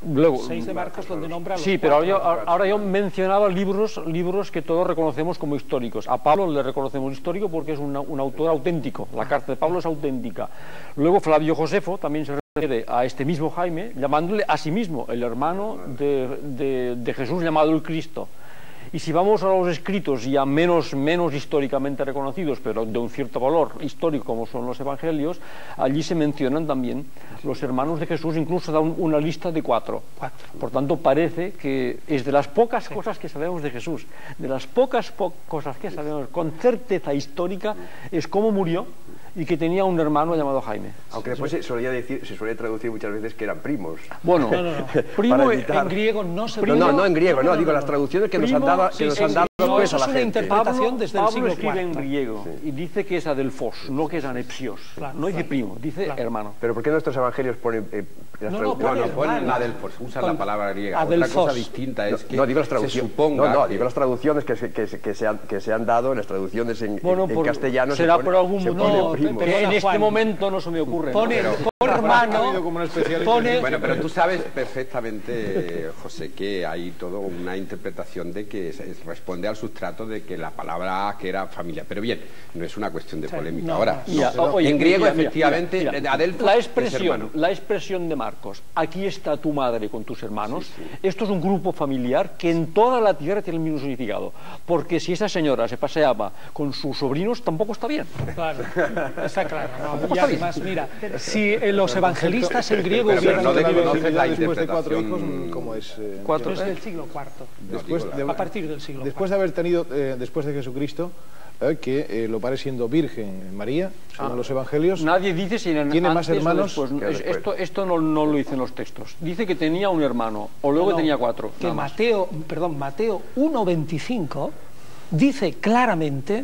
Luego, seis de Marcos donde nombra los sí, pero ahora yo, cuatro. ahora yo mencionaba libros, libros que todos reconocemos como históricos. A Pablo le reconocemos histórico porque es una, un autor auténtico. La carta de Pablo es auténtica. Luego Flavio Josefo también se refiere a este mismo Jaime, llamándole a sí mismo el hermano de, de, de Jesús llamado el Cristo. Y si vamos a los escritos ya menos, menos históricamente reconocidos, pero de un cierto valor histórico como son los evangelios, allí se mencionan también los hermanos de Jesús, incluso da un, una lista de cuatro. cuatro. Por tanto, parece que es de las pocas sí. cosas que sabemos de Jesús, de las pocas po cosas que sabemos con certeza histórica, es cómo murió y que tenía un hermano llamado Jaime. Aunque después se solía decir, se suele traducir muchas veces que eran primos. Bueno, no, no, no. Primo en griego no se primo, no, no en griego, no, no, no digo no, las traducciones que primo, nos han dado, que sí, nos sí, han dado sí, no, eso es a la una gente. interpretación Pablo, desde el Pablo siglo escribe cuarto. en griego sí. y dice que es adelfos, no que es anepsios. Claro, no dice claro. primo, dice claro. hermano. Pero ¿por qué nuestros evangelios ponen eh, las no, traducciones? No, no, ponen adelfos, usan la palabra griega. Adelfos. Otra cosa distinta es que no, digo las traducciones, se suponga no, no, que... digo las traducciones que se, que, se, que, se han, que se han dado, las traducciones en, bueno, en por, castellano será se pone, por algún se no, primo. Pero en este momento no se me ocurre. Pone, ¿no? Pero, hermano, como pone... Bueno, pero tú sabes perfectamente, José, que hay toda una interpretación de que se responde al sustrato de que la palabra que era familia. Pero bien, no es una cuestión de polémica. No, Ahora, no, no, no, oye, en griego, mira, mira, efectivamente, mira, mira. Adelfos la es expresión, hermano. la expresión de Marcos, aquí está tu madre con tus hermanos, sí, sí. esto es un grupo familiar que en toda la tierra tiene el mismo significado. Porque si esa señora se paseaba con sus sobrinos, tampoco está bien. Claro, está claro. No, y está además, mira, si eh, los evangelistas en griego pero, pero hubieran... no desconoces la después de cuatro hijos, interpretación... ¿cómo es? Eh, Cuatro, es ¿eh? del siglo cuarto. Después de, a partir del siglo Después cuarto. de haber tenido, eh, después de Jesucristo, eh, que eh, lo pare siendo Virgen María, según Ah. los evangelios. Nadie dice si en ¿Tiene antes más hermanos? o después. después. Esto, esto no, no lo dicen los textos. Dice que tenía un hermano, o luego No, tenía cuatro. Que nada más. Mateo, perdón, Mateo uno veinticinco dice claramente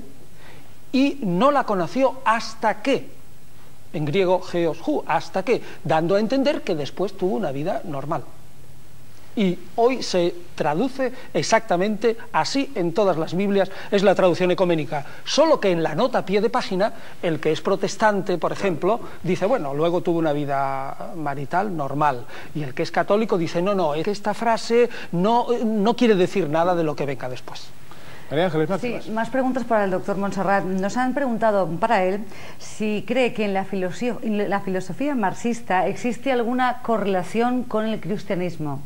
y no la conoció hasta que, en griego geos hu, hasta que, dando a entender que después tuvo una vida normal. Y hoy se traduce exactamente así en todas las Biblias, es la traducción ecuménica. Solo que en la nota a pie de página, el que es protestante, por ejemplo, dice, bueno, luego tuvo una vida marital normal. Y el que es católico dice, no, no, es que esta frase no, no quiere decir nada de lo que venga después. María Ángeles, más, Sí, más. más preguntas para el doctor Montserrat. Nos han preguntado para él si cree que en la filosofía, en la filosofía marxista existe alguna correlación con el cristianismo.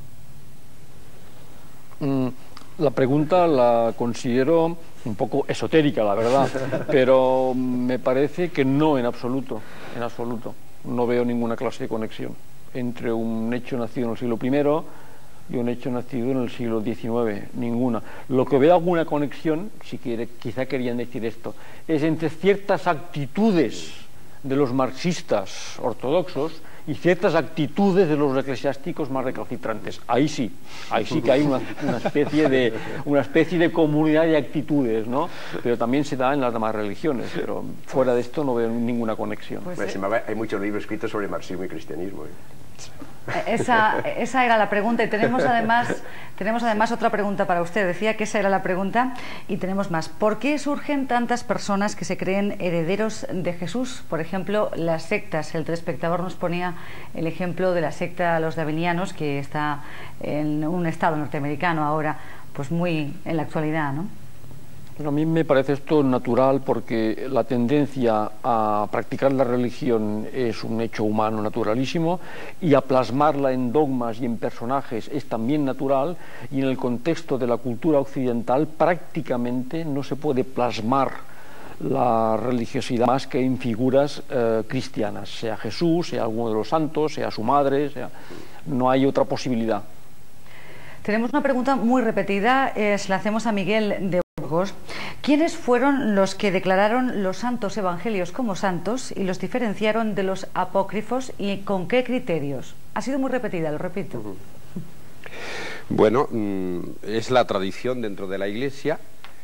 La pregunta la considero un poco esotérica, la verdad, pero me parece que no en absoluto, en absoluto. No veo ninguna clase de conexión entre un hecho nacido en el siglo primero y un hecho nacido en el siglo diecinueve, ninguna. Lo que veo alguna conexión, si quiere, quizá querían decir esto, es entre ciertas actitudes de los marxistas ortodoxos y ciertas actitudes de los eclesiásticos más recalcitrantes. Ahí sí, ahí sí que hay una, una, especie de, una especie de comunidad de actitudes, ¿no? Pero también se da en las demás religiones, pero fuera de esto no veo ninguna conexión. Pues, Pues, eh, hay muchos libros escritos sobre marxismo y cristianismo. ¿eh? Esa, esa era la pregunta y tenemos además, tenemos además otra pregunta para usted. Decía que esa era la pregunta y tenemos más. ¿Por qué surgen tantas personas que se creen herederos de Jesús? Por ejemplo, las sectas. El telespectador nos ponía el ejemplo de la secta Los Davinianos, que está en un estado norteamericano ahora, pues muy en la actualidad, ¿no? A mí me parece esto natural porque la tendencia a practicar la religión es un hecho humano naturalísimo y a plasmarla en dogmas y en personajes es también natural, y en el contexto de la cultura occidental prácticamente no se puede plasmar la religiosidad más que en figuras eh, cristianas, sea Jesús, sea alguno de los santos, sea su madre, sea... no hay otra posibilidad. Tenemos una pregunta muy repetida, eh, se la hacemos a Miguel de Burgos. ¿Quiénes fueron los que declararon los santos evangelios como santos y los diferenciaron de los apócrifos y con qué criterios? Ha sido muy repetida, lo repito. Uh-huh. Bueno, es la tradición dentro de la Iglesia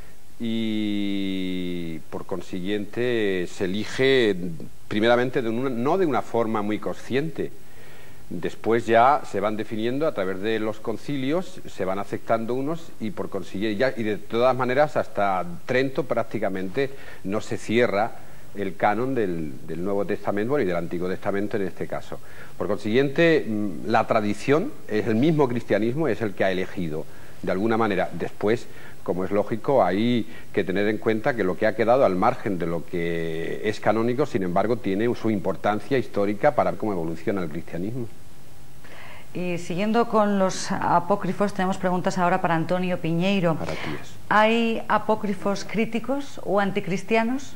y por consiguiente se elige primeramente de una, no de una forma muy consciente. Después ya se van definiendo a través de los concilios, se van aceptando unos y por consiguiente ya, y de todas maneras hasta Trento prácticamente no se cierra el canon del, del Nuevo Testamento, bueno, y del Antiguo Testamento en este caso. Por consiguiente, la tradición, es el mismo cristianismo, es el que ha elegido, de alguna manera. Después, como es lógico, hay que tener en cuenta que lo que ha quedado al margen de lo que es canónico, sin embargo, tiene su importancia histórica para cómo evoluciona el cristianismo. Y siguiendo con los apócrifos, tenemos preguntas ahora para Antonio Piñeiro. Para ti es. ¿Hay apócrifos críticos o anticristianos?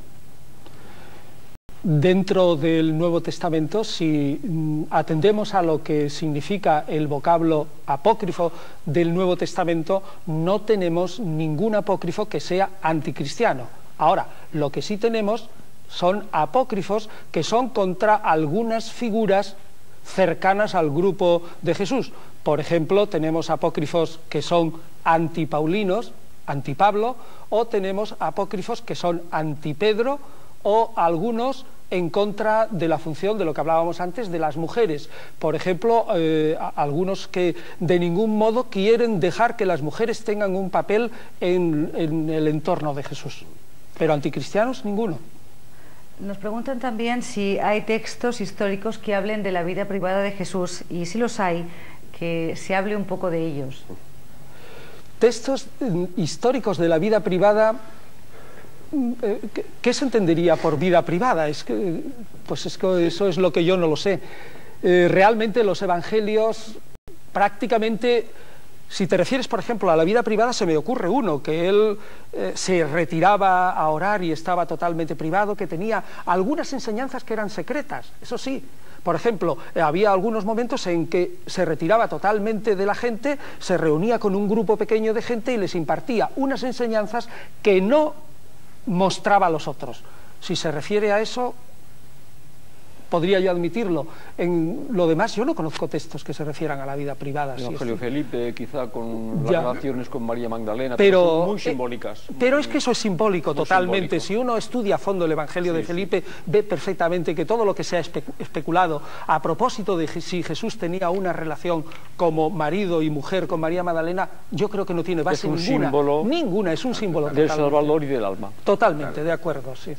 Dentro del Nuevo Testamento, si atendemos a lo que significa el vocablo apócrifo del Nuevo Testamento, no tenemos ningún apócrifo que sea anticristiano. Ahora, lo que sí tenemos son apócrifos que son contra algunas figuras cercanas al grupo de Jesús. Por ejemplo, tenemos apócrifos que son antipaulinos, antipablo, o tenemos apócrifos que son antipedro, o algunos en contra de la función de lo que hablábamos antes de las mujeres. Por ejemplo, eh, algunos que de ningún modo quieren dejar que las mujeres tengan un papel en, en el entorno de Jesús. Pero anticristianos, ninguno. Nos preguntan también si hay textos históricos que hablen de la vida privada de Jesús, y si los hay, que se hable un poco de ellos. Textos eh, históricos de la vida privada, eh, ¿qué, ¿qué se entendería por vida privada? Es que, pues es que eso es lo que yo no lo sé. Eh, realmente los evangelios prácticamente... Si te refieres, por ejemplo, a la vida privada, se me ocurre uno, que él eh, se retiraba a orar y estaba totalmente privado, que tenía algunas enseñanzas que eran secretas, eso sí. Por ejemplo, eh, había algunos momentos en que se retiraba totalmente de la gente, se reunía con un grupo pequeño de gente y les impartía unas enseñanzas que no mostraba a los otros. Si se refiere a eso, podría yo admitirlo. En lo demás, yo no conozco textos que se refieran a la vida privada. El si Evangelio es... Felipe, quizá con las ya. relaciones con María Magdalena, pero, pero son muy eh, simbólicas. Pero es que eso es simbólico muy totalmente. Simbólico. Si uno estudia a fondo el Evangelio Sí, de Felipe, sí. ve perfectamente que todo lo que se ha espe especulado a propósito de si Jesús tenía una relación como marido y mujer con María Magdalena, yo creo que no tiene base es un ninguna. Símbolo Ninguna, es un símbolo del totalmente. Salvador y del alma. Totalmente, claro. De acuerdo, sí.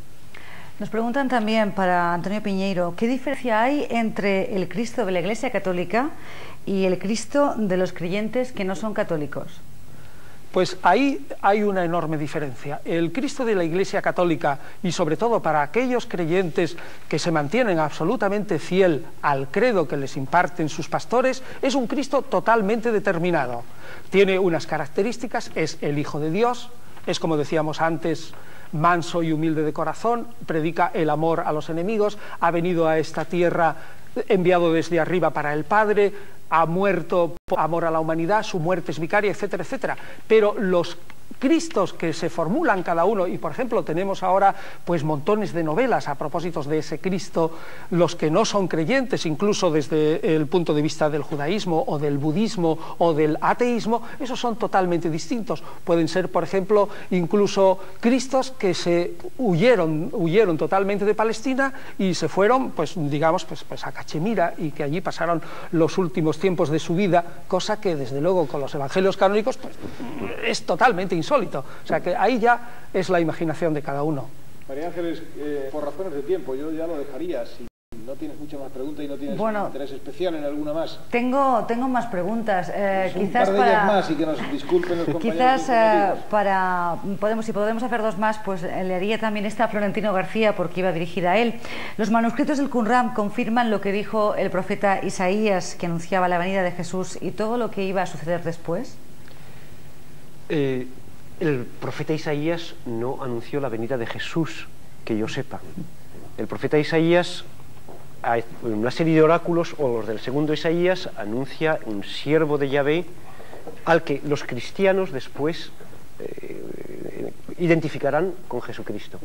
Nos preguntan también para Antonio Piñeiro, ¿qué diferencia hay entre el Cristo de la Iglesia Católica y el Cristo de los creyentes que no son católicos? Pues ahí hay una enorme diferencia. El Cristo de la Iglesia Católica, y sobre todo para aquellos creyentes que se mantienen absolutamente fiel al credo que les imparten sus pastores, es un Cristo totalmente determinado. Tiene unas características, es el Hijo de Dios, es, como decíamos antes, manso y humilde de corazón, predica el amor a los enemigos, ha venido a esta tierra enviado desde arriba para el Padre, ha muerto por amor a la humanidad, su muerte es vicaria, etcétera, etcétera. Pero los Cristos que se formulan cada uno, y por ejemplo tenemos ahora pues montones de novelas a propósito de ese Cristo, los que no son creyentes, incluso desde el punto de vista del judaísmo o del budismo o del ateísmo, esos son totalmente distintos. Pueden ser, por ejemplo, incluso Cristos que se huyeron, huyeron totalmente de Palestina y se fueron, pues digamos, pues, pues a Cachemira, y que allí pasaron los últimos tiempos de su vida, cosa que desde luego con los evangelios canónicos pues, es totalmente insólito. O sea que ahí ya es la imaginación de cada uno. María Ángeles, eh, por razones de tiempo, yo ya lo dejaría. Si no tienes mucha más pregunta y no tienes bueno, un interés especial en alguna más. Tengo, tengo más preguntas. Eh, pues quizás un par de para, ellas más y que nos disculpen los compañeros. Quizás eh, para podemos, si podemos hacer dos más, pues eh, le haría también esta a Florentino García, porque iba dirigida a él. Los manuscritos del Qumran confirman lo que dijo el profeta Isaías, que anunciaba la venida de Jesús y todo lo que iba a suceder después. Eh, el profeta Isaías no anunció la venida de Jesús, que yo sepa. El profeta Isaías, en una serie de oráculos, o los del segundo Isaías, anuncia un siervo de Yahvé al que los cristianos después eh, identificarán con Jesucristo.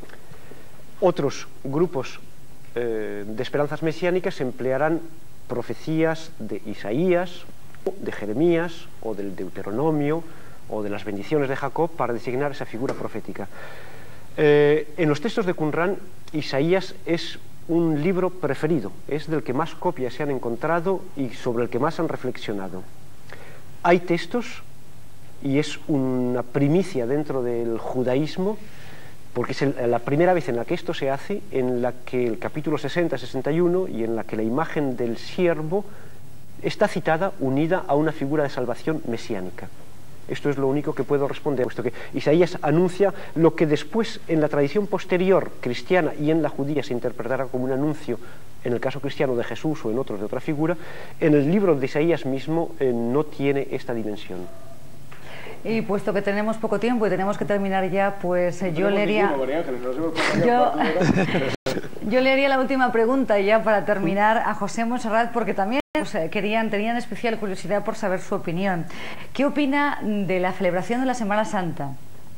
Otros grupos eh, de esperanzas mesiánicas emplearán profecías de Isaías, de Jeremías o del Deuteronomio o de las bendiciones de Jacob para designar esa figura profética. Eh, en los textos de Qumran, Isaías es un libro preferido, es del que más copias se han encontrado y sobre el que más han reflexionado. Hay textos, y es una primicia dentro del judaísmo, porque es el, la primera vez en la que esto se hace, en la que el capítulo sesenta sesenta y uno y en la que la imagen del siervo está citada unida a una figura de salvación mesiánica. Esto es lo único que puedo responder, puesto que Isaías anuncia lo que después en la tradición posterior cristiana y en la judía se interpretará como un anuncio, en el caso cristiano de Jesús o en otros de otra figura. En el libro de Isaías mismo eh, no tiene esta dimensión. Y puesto que tenemos poco tiempo y tenemos que terminar ya, pues no yo leería... Yo... yo leería la última pregunta ya para terminar a José Montserrat, porque también pues, querían, tenían especial curiosidad por saber su opinión. ¿Qué opina de la celebración de la Semana Santa?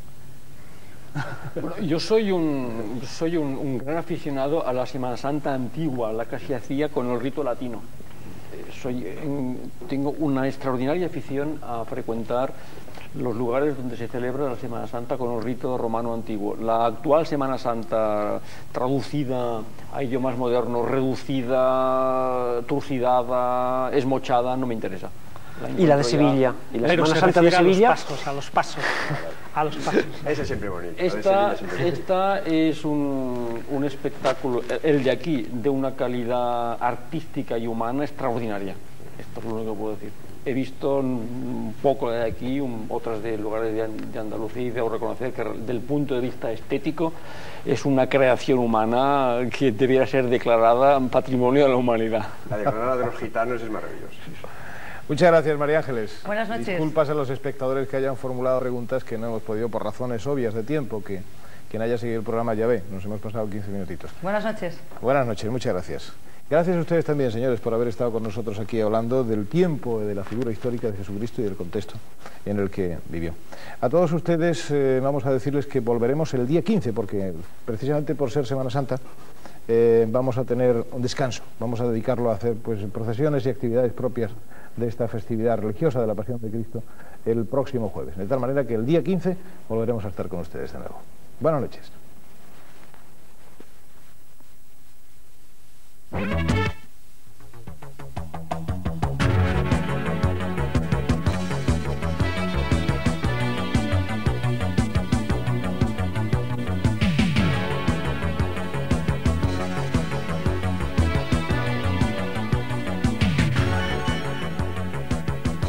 Bueno, yo soy un, soy un, un gran aficionado a la Semana Santa antigua, la que se hacía con el rito latino. Soy, tengo una extraordinaria afición a frecuentar los lugares donde se celebra la Semana Santa con el rito romano antiguo. La actual Semana Santa, traducida a idiomas modernos, reducida, turcidada, esmochada, no me interesa. Y la de Sevilla, y la Semana Santa de Sevilla. A los pasos, a los pasos. A los pasos. Ese es siempre bonito. Esta, esta es un, un espectáculo, el de aquí, de una calidad artística y humana extraordinaria. Esto es lo único que puedo decir. He visto un poco de aquí, un, otras de lugares de, de Andalucía, y debo reconocer que desde el punto de vista estético es una creación humana que debiera ser declarada patrimonio de la humanidad. La declarada de los gitanos es maravillosa. Muchas gracias, María Ángeles. Buenas noches. Disculpas a los espectadores que hayan formulado preguntas que no hemos podido por razones obvias de tiempo, que quien haya seguido el programa ya ve, nos hemos pasado quince minutitos. Buenas noches. Buenas noches, muchas gracias. Gracias a ustedes también, señores, por haber estado con nosotros aquí hablando del tiempo, de la figura histórica de Jesucristo y del contexto en el que vivió. A todos ustedes eh, vamos a decirles que volveremos el día quince, porque precisamente por ser Semana Santa eh, vamos a tener un descanso, vamos a dedicarlo a hacer pues procesiones y actividades propias de esta festividad religiosa de la Pasión de Cristo el próximo jueves. De tal manera que el día quince volveremos a estar con ustedes de nuevo. Buenas noches.